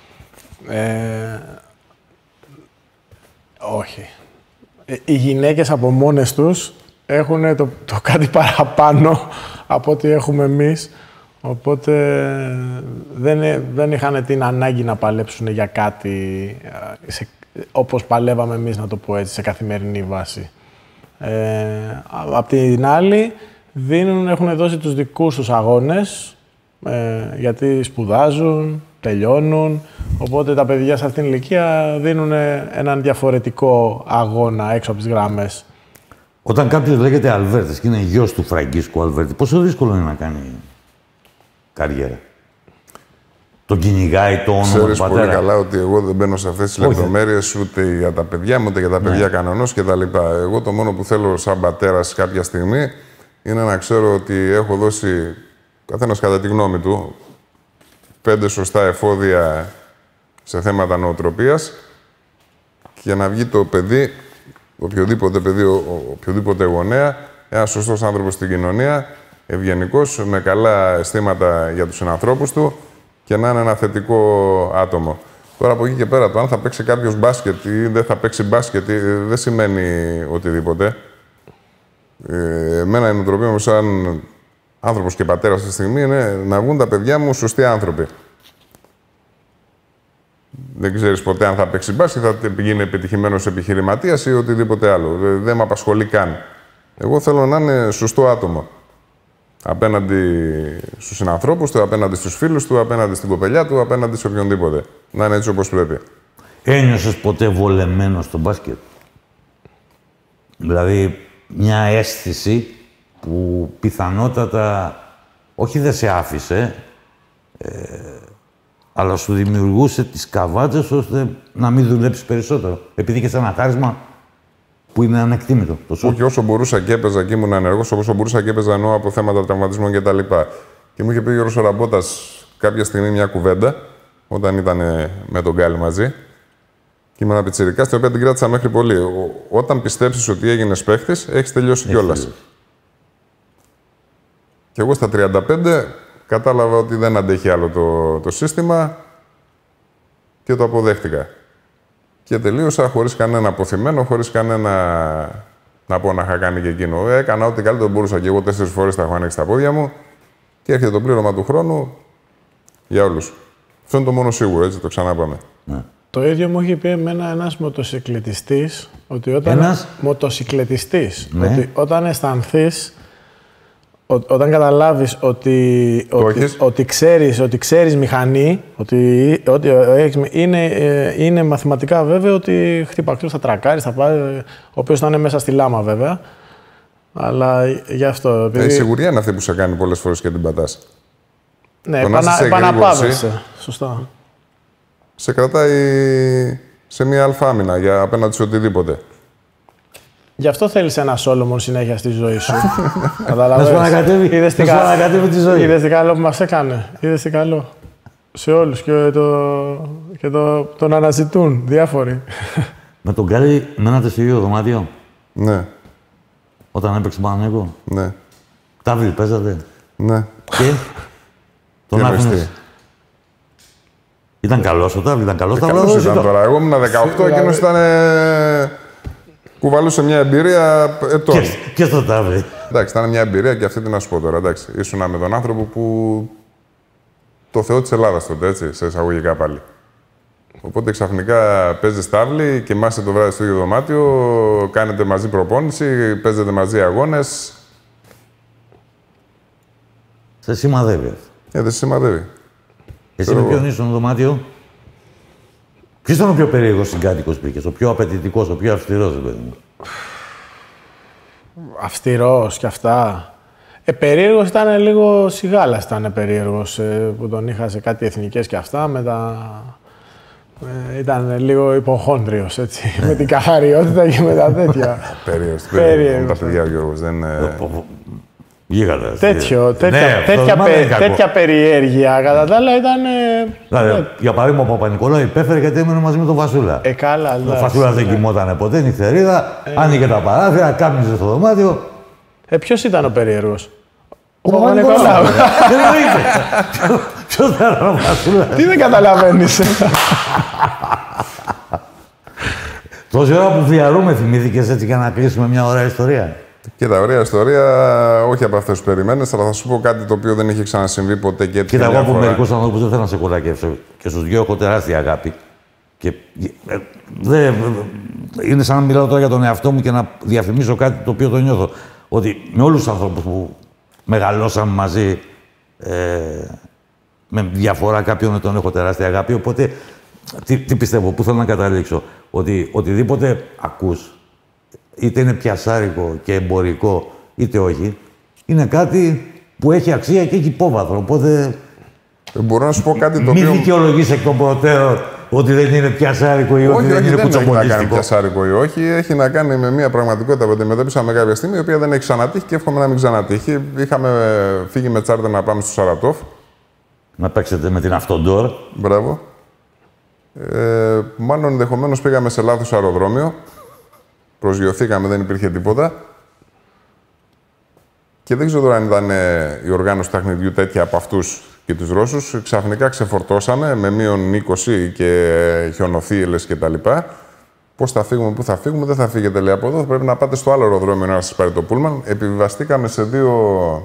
Όχι. Οι γυναίκες από μόνες τους έχουν το κάτι παραπάνω από ό,τι έχουμε εμείς. Οπότε δεν είχαν την ανάγκη να παλέψουν για κάτι όπως παλεύαμε εμείς, να το πω έτσι, σε καθημερινή βάση. Απ' την άλλη, έχουν δώσει τους δικούς τους αγώνες, γιατί σπουδάζουν, τελειώνουν, οπότε τα παιδιά σε αυτήν την ηλικία δίνουν έναν διαφορετικό αγώνα έξω από τις γραμμές. Όταν κάποιος λέγεται Αλβέρτης και είναι γιος του Φραγκίσκου Αλβέρτη, πόσο δύσκολο είναι να κάνει καριέρα? Τον κυνηγάει το όνομα του πατέρα. Ξέρεις πολύ καλά ότι εγώ δεν μπαίνω σε αυτές τις λεπτομέρειες ούτε για τα παιδιά μου, ούτε για τα παιδιά κανονός κτλ. Εγώ το μόνο που θέλω σαν πατέρας κάποια στιγμή είναι να ξέρω ότι έχω δώσει, καθένας κατά τη γνώμη του, 5 σωστά εφόδια σε θέματα νοοτροπίας και να βγει το παιδί, οποιοδήποτε παιδί, οποιοδήποτε γονέα, ένας σωστός άνθρωπος στην κοινωνία, ευγενικός, με καλά αισθήματα για τους συνανθρώπους του και να είναι ένα θετικό άτομο. Τώρα από εκεί και πέρα, το αν θα παίξει κάποιος μπάσκετ ή δεν θα παίξει μπάσκετ δεν σημαίνει οτιδήποτε. Εμένα η νοοτροπία μου σαν άνθρωπος και πατέρας αυτή τη στιγμή είναι να βγουν τα παιδιά μου σωστοί άνθρωποι. Δεν ξέρεις ποτέ αν θα παίξει μπάσκετ, θα γίνει επιτυχημένος επιχειρηματίας ή οτιδήποτε άλλο. Δεν με απασχολεί καν. Εγώ θέλω να είναι σωστό άτομο. Απέναντι στους συνανθρώπους του, απέναντι στους φίλους του, απέναντι στην κοπελιά του, απέναντι σε οποιονδήποτε. Να είναι έτσι όπως πρέπει. Ένιωσες ποτέ βολεμένος στο μπάσκετ? Δηλαδή, μια αίσθηση που πιθανότατα όχι δεν σε άφησε, αλλά σου δημιουργούσε τις καβάτσες ώστε να μην δουλέψεις περισσότερο. Επειδή είχες ένα χάρισμα που είναι ανεκτήμητο. Όχι, όσο μπορούσα και έπαιζα και ήμουν ενεργός, όσο μπορούσα και έπαιζα ενώ από θέματα τραυματισμών κτλ. Και μου είχε πει ο Γιώργος Ραμπότας κάποια στιγμή μια κουβέντα, όταν ήταν με τον Γκάλι μαζί, και ήμουν πιτσιρικάς, την οποία την κράτησα μέχρι πολύ. Όταν πιστέψεις ότι έγινες παίχτης, έχεις τελειώσει κιόλας. Και εγώ στα 35 κατάλαβα ότι δεν αντέχει άλλο το σύστημα και το αποδέχτηκα. Και τελείωσα χωρίς κανένα αποθυμένο, χωρίς κανένα να πω να είχα κάνει και εκείνο. Έκανα ό,τι καλύτερο μπορούσα και εγώ 4 φορές τα έχω ανοίξει τα πόδια μου και έρχεται το πλήρωμα του χρόνου για όλους. Αυτό είναι το μόνο σίγουρο, έτσι το ξανάπαμε. Ναι. Το ίδιο μου είχε πει εμένα ένας μοτοσυκλετιστής, ότι όταν... Μοτοσυκλετιστής, ναι. ότι όταν αισθανθείς, όταν καταλάβεις ότι ξέρεις μηχανή, είναι μαθηματικά βέβαιο ότι χτύπα κτήρ, θα τρακάρεις, θα πάει, ο οποίος θα είναι μέσα στη λάμα βέβαια. Αλλά γι' αυτό... Επειδή... Η σιγουριά είναι αυτή που σε κάνει πολλές φορές και την πατάς. Ναι, επαναπάβεσαι. Σωστά. Σε κρατάει σε μια αλφάμινα για απέναντι σε οτιδήποτε. Γι' αυτό θέλεις ένα Σόλομον συνέχεια στη ζωή σου. Καταλαβαίνεις. Να σου ανακατεύει τη ζωή. Είδες τι καλό που μας έκανε. Είδες τι καλό. Σε όλους. Και τον αναζητούν διάφοροι. Με τον Γκάλι μένατε στο ίδιο δωμάτιο? Ναι. Όταν έπαιξε Παναθηναϊκό? Ναι. Τάβλη παίζατε? Ναι. Και τον άφηνες? Ήταν καλός ο Τάβλη, ήταν καλός ταυλός? Καλός ήταν τώρα. Εγώ ήμουν 18, εκείνος ήταν... Κουβαλούσε μια εμπειρία ετών. Και στο Τάβλη. Εντάξει, ήταν μια εμπειρία και αυτή τι να σου πω τώρα. Εντάξει, ήσουνα με τον άνθρωπο που... το Θεό της Ελλάδας τότε, έτσι, σε εισαγωγικά πάλι. Οπότε ξαφνικά παίζεις τάβλη, κοιμάσαι το βράδυ στο ίδιο δωμάτιο, κάνετε μαζί προπόνηση, παίζετε μαζί αγώνες. Σε σημαδεύει αυτό. Δεν σε σημαδεύει. Εσύ με ποιον ήσουν στο δωμάτιο? Ποιος ήταν ο πιο περίεργος συγκάτοικος που είχες, ο πιο απαιτητικός, ο πιο αυστηρός, παιδί μου? Αυστηρός κι αυτά. Περίεργος ήταν λίγο Σιγάλας, ήταν περίεργος που τον είχα σε κάτι εθνικές κι αυτά. Μετά ήταν λίγο υποχόντριος, έτσι, με την καθαριότητα και με τα τέτοια. Περίεργος. Με τα παιδιά ο Γιώργος. Γίγαντα. Τέτοια περιέργεια. Κατά τα άλλα ήταν. Δηλαδή, για παράδειγμα, ο Παπα-Νικολάου υπέφερε γιατί έμενε μαζί με τον Φασούλα. Καλά, ο Φασούλα δεν κοιμόταν ποτέ, νυχτερίδα, άνοιγε τα παράθυρα, κάπνιζε στο δωμάτιο. Ποιος ήταν ο περίεργος? Ο Παπα-Νικολάου. Ποιος ήταν ο Φασούλα? Τι δεν καταλαβαίνεις? Τόση ώρα που φιαρούμε, θυμήθηκες έτσι για να κλείσουμε μια ωραία ιστορία? Κοίτα, ωραία ιστορία, όχι από αυτές που περιμένεις, αλλά θα σου πω κάτι το οποίο δεν είχε ξανασυμβεί ποτέ και έτσι. Κοίτα, εγώ από μερικούς ανθρώπους δεν θέλω να σε κολακεύσω και στους δυο έχω τεράστια αγάπη. Και είναι σαν να μιλάω τώρα για τον εαυτό μου και να διαφημίσω κάτι το οποίο το νιώθω. Ότι με όλους τους ανθρώπους που μεγαλώσαμε μαζί, με διαφορά κάποιον τον έχω τεράστια αγάπη. Οπότε, τι πιστεύω, πού θέλω να καταλήξω? Ότι οτιδήποτε ακούς, είτε είναι πιασάρικο και εμπορικό, είτε όχι, είναι κάτι που έχει αξία και έχει υπόβαθρο. Οπότε. Μπορώ να σου πω κάτι το οποίο. Μην δικαιολογείς εκ των προτέρων ότι δεν είναι πιασάρικο ή ότι δεν είναι κουτσομπολιστικό. Δεν έχει να κάνει πιασάρικο ή όχι. Έχει να κάνει με μια πραγματικότητα που αντιμετώπισαμε κάποια στιγμή, η οποία δεν έχει ξανατύχει και εύχομαι να μην ξανατύχει. Είχαμε φύγει με τσάρτερ να πάμε στο Σαρατόφ. Να παίξετε με την Αυτοντόρ. Μπράβο. Μάλλον ενδεχομένως πήγαμε σε λάθος αεροδρόμιο. Προσγειωθήκαμε, δεν υπήρχε τίποτα. Και δεν ξέρω αν ήταν η οργάνωση του παιχνιδιού τέτοια από αυτούς και τους Ρώσους. Ξαφνικά ξεφορτώσαμε με -20 και χιονοθύελες κτλ. Πώς θα φύγουμε, πού θα φύγουμε, δεν θα φύγετε λέει από εδώ. Θα πρέπει να πάτε στο άλλο αεροδρόμιο να σας πάρει το πούλμαν. Επιβιβαστήκαμε σε 2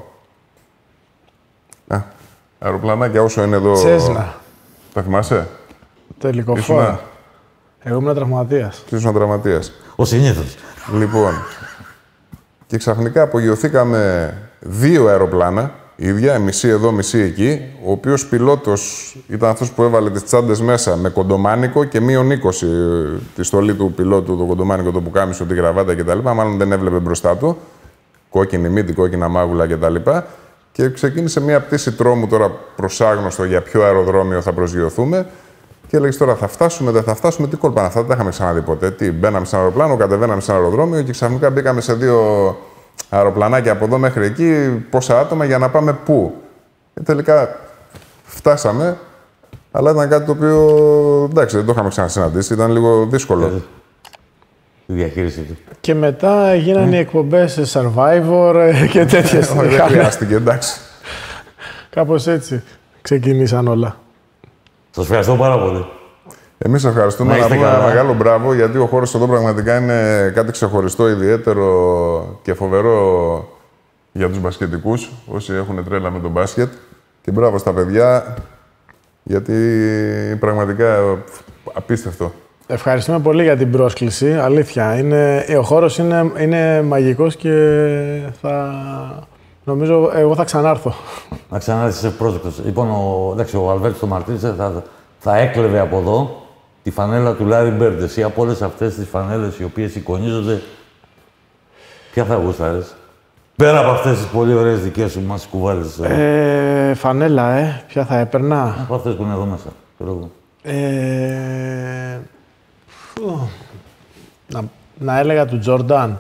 αεροπλανάκια όσο είναι εδώ. Τσέσνα. Τα θυμάσαι? Τελικοφόρα. Εγώ ήμουν τραυματίας. Ήσουν τραυματίας. Ο συνήθως. Λοιπόν, και ξαφνικά απογειωθήκαμε 2 αεροπλάνα, ίδια, μισή εδώ, μισή εκεί, ο οποίος πιλότος ήταν αυτός που έβαλε τις τσάντες μέσα με κοντομάνικο και -20 τη στολή του πιλότου, το κοντομάνικο, το πουκάμισο, τη γραβάτα κτλ. Μάλλον δεν έβλεπε μπροστά του. Κόκκινη μύτη, κόκκινα μάγουλα κτλ. Και ξεκίνησε μια πτήση τρόμου τώρα προς άγνωστο για ποιο αεροδρόμιο θα προσγειωθούμε. Και έλεγε τώρα θα φτάσουμε, δεν θα φτάσουμε, τι κόλπα αυτά, δεν τα είχαμε ξαναδεί ποτέ. Τι, μπαίναμε σε ένα αεροπλάνο, κατεβαίναμε σε ένα αεροδρόμιο και ξαφνικά μπήκαμε σε 2 αεροπλανάκια από εδώ μέχρι εκεί, πόσα άτομα για να πάμε πού. Και τελικά φτάσαμε, αλλά ήταν κάτι το οποίο εντάξει, δεν το είχαμε ξανασυναντήσει, ήταν λίγο δύσκολο. Η διαχείριση του. Και μετά γίνανε οι εκπομπές σε Survivor και τέτοιες. Όχι, δεν χρειάστηκε, εντάξει. Κάπως έτσι ξεκινήσαν όλα. Σας ευχαριστώ πάρα πολύ. Εμείς ευχαριστούμε. Να πούμε ένα μεγάλο μπράβο, γιατί ο χώρος εδώ πραγματικά είναι κάτι ξεχωριστό, ιδιαίτερο και φοβερό για τους μπασκετικούς, όσοι έχουν τρέλα με τον μπάσκετ. Και μπράβο στα παιδιά, γιατί πραγματικά απίστευτο. Ευχαριστούμε πολύ για την πρόσκληση. Αλήθεια, ο χώρος είναι μαγικός και νομίζω εγώ θα ξανάρθω. Να ξανάρθεις ευπρόσδεκτος. Λοιπόν, ο Αλβέρτο Μαρτίνσε θα έκλεβε από εδώ τη φανέλα του Λάρι Μπέρντ. Εσύ από όλες αυτές τις φανέλες οι οποίες εικονίζονται, ποια θα γούσταρες? Πέρα από αυτές τις πολύ ωραίες δικές σου μας κουβάλες. Φανέλα, ποια θα έπαιρνα? Από αυτές που είναι εδώ μέσα. Να έλεγα του Τζορντάν.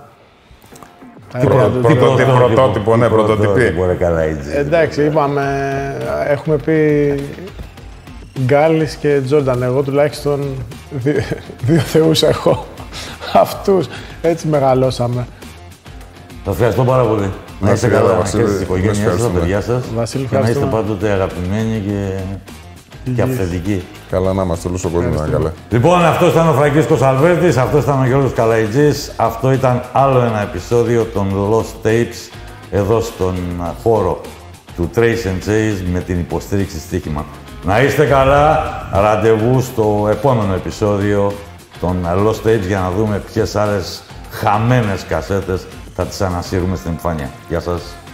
Πρωτότυπο, ναι, πρωτοτυπή. Εντάξει, είπαμε, έχουμε πει Γκάλης και Τζόρνταν. Εγώ τουλάχιστον 2 θεούς έχω. Αυτούς. Έτσι μεγαλώσαμε. Σας ευχαριστώ πάρα πολύ. Να είστε καλά, Βασίλη, και στις οικογένειές σας, τα παιδιά σας. Βασίλη, και να είστε πάντοτε αγαπημένοι και αυθεντικοί. Καλά να είμαστε, όλος ο κόσμος να είναι καλά. Λοιπόν, αυτός ήταν ο Φραγκίσκος Αλβέρτης, αυτός ήταν ο Γιώργος Καλαϊτζής. Αυτό ήταν άλλο ένα επεισόδιο των Lost Tapes εδώ στον χώρο του Trace and Chase με την υποστήριξη στοίχημα. Να είστε καλά, ραντεβού στο επόμενο επεισόδιο των Lost Tapes για να δούμε ποιες άλλες χαμένες κασέτες θα τις ανασύρουμε στην επιφάνεια. Γεια σας.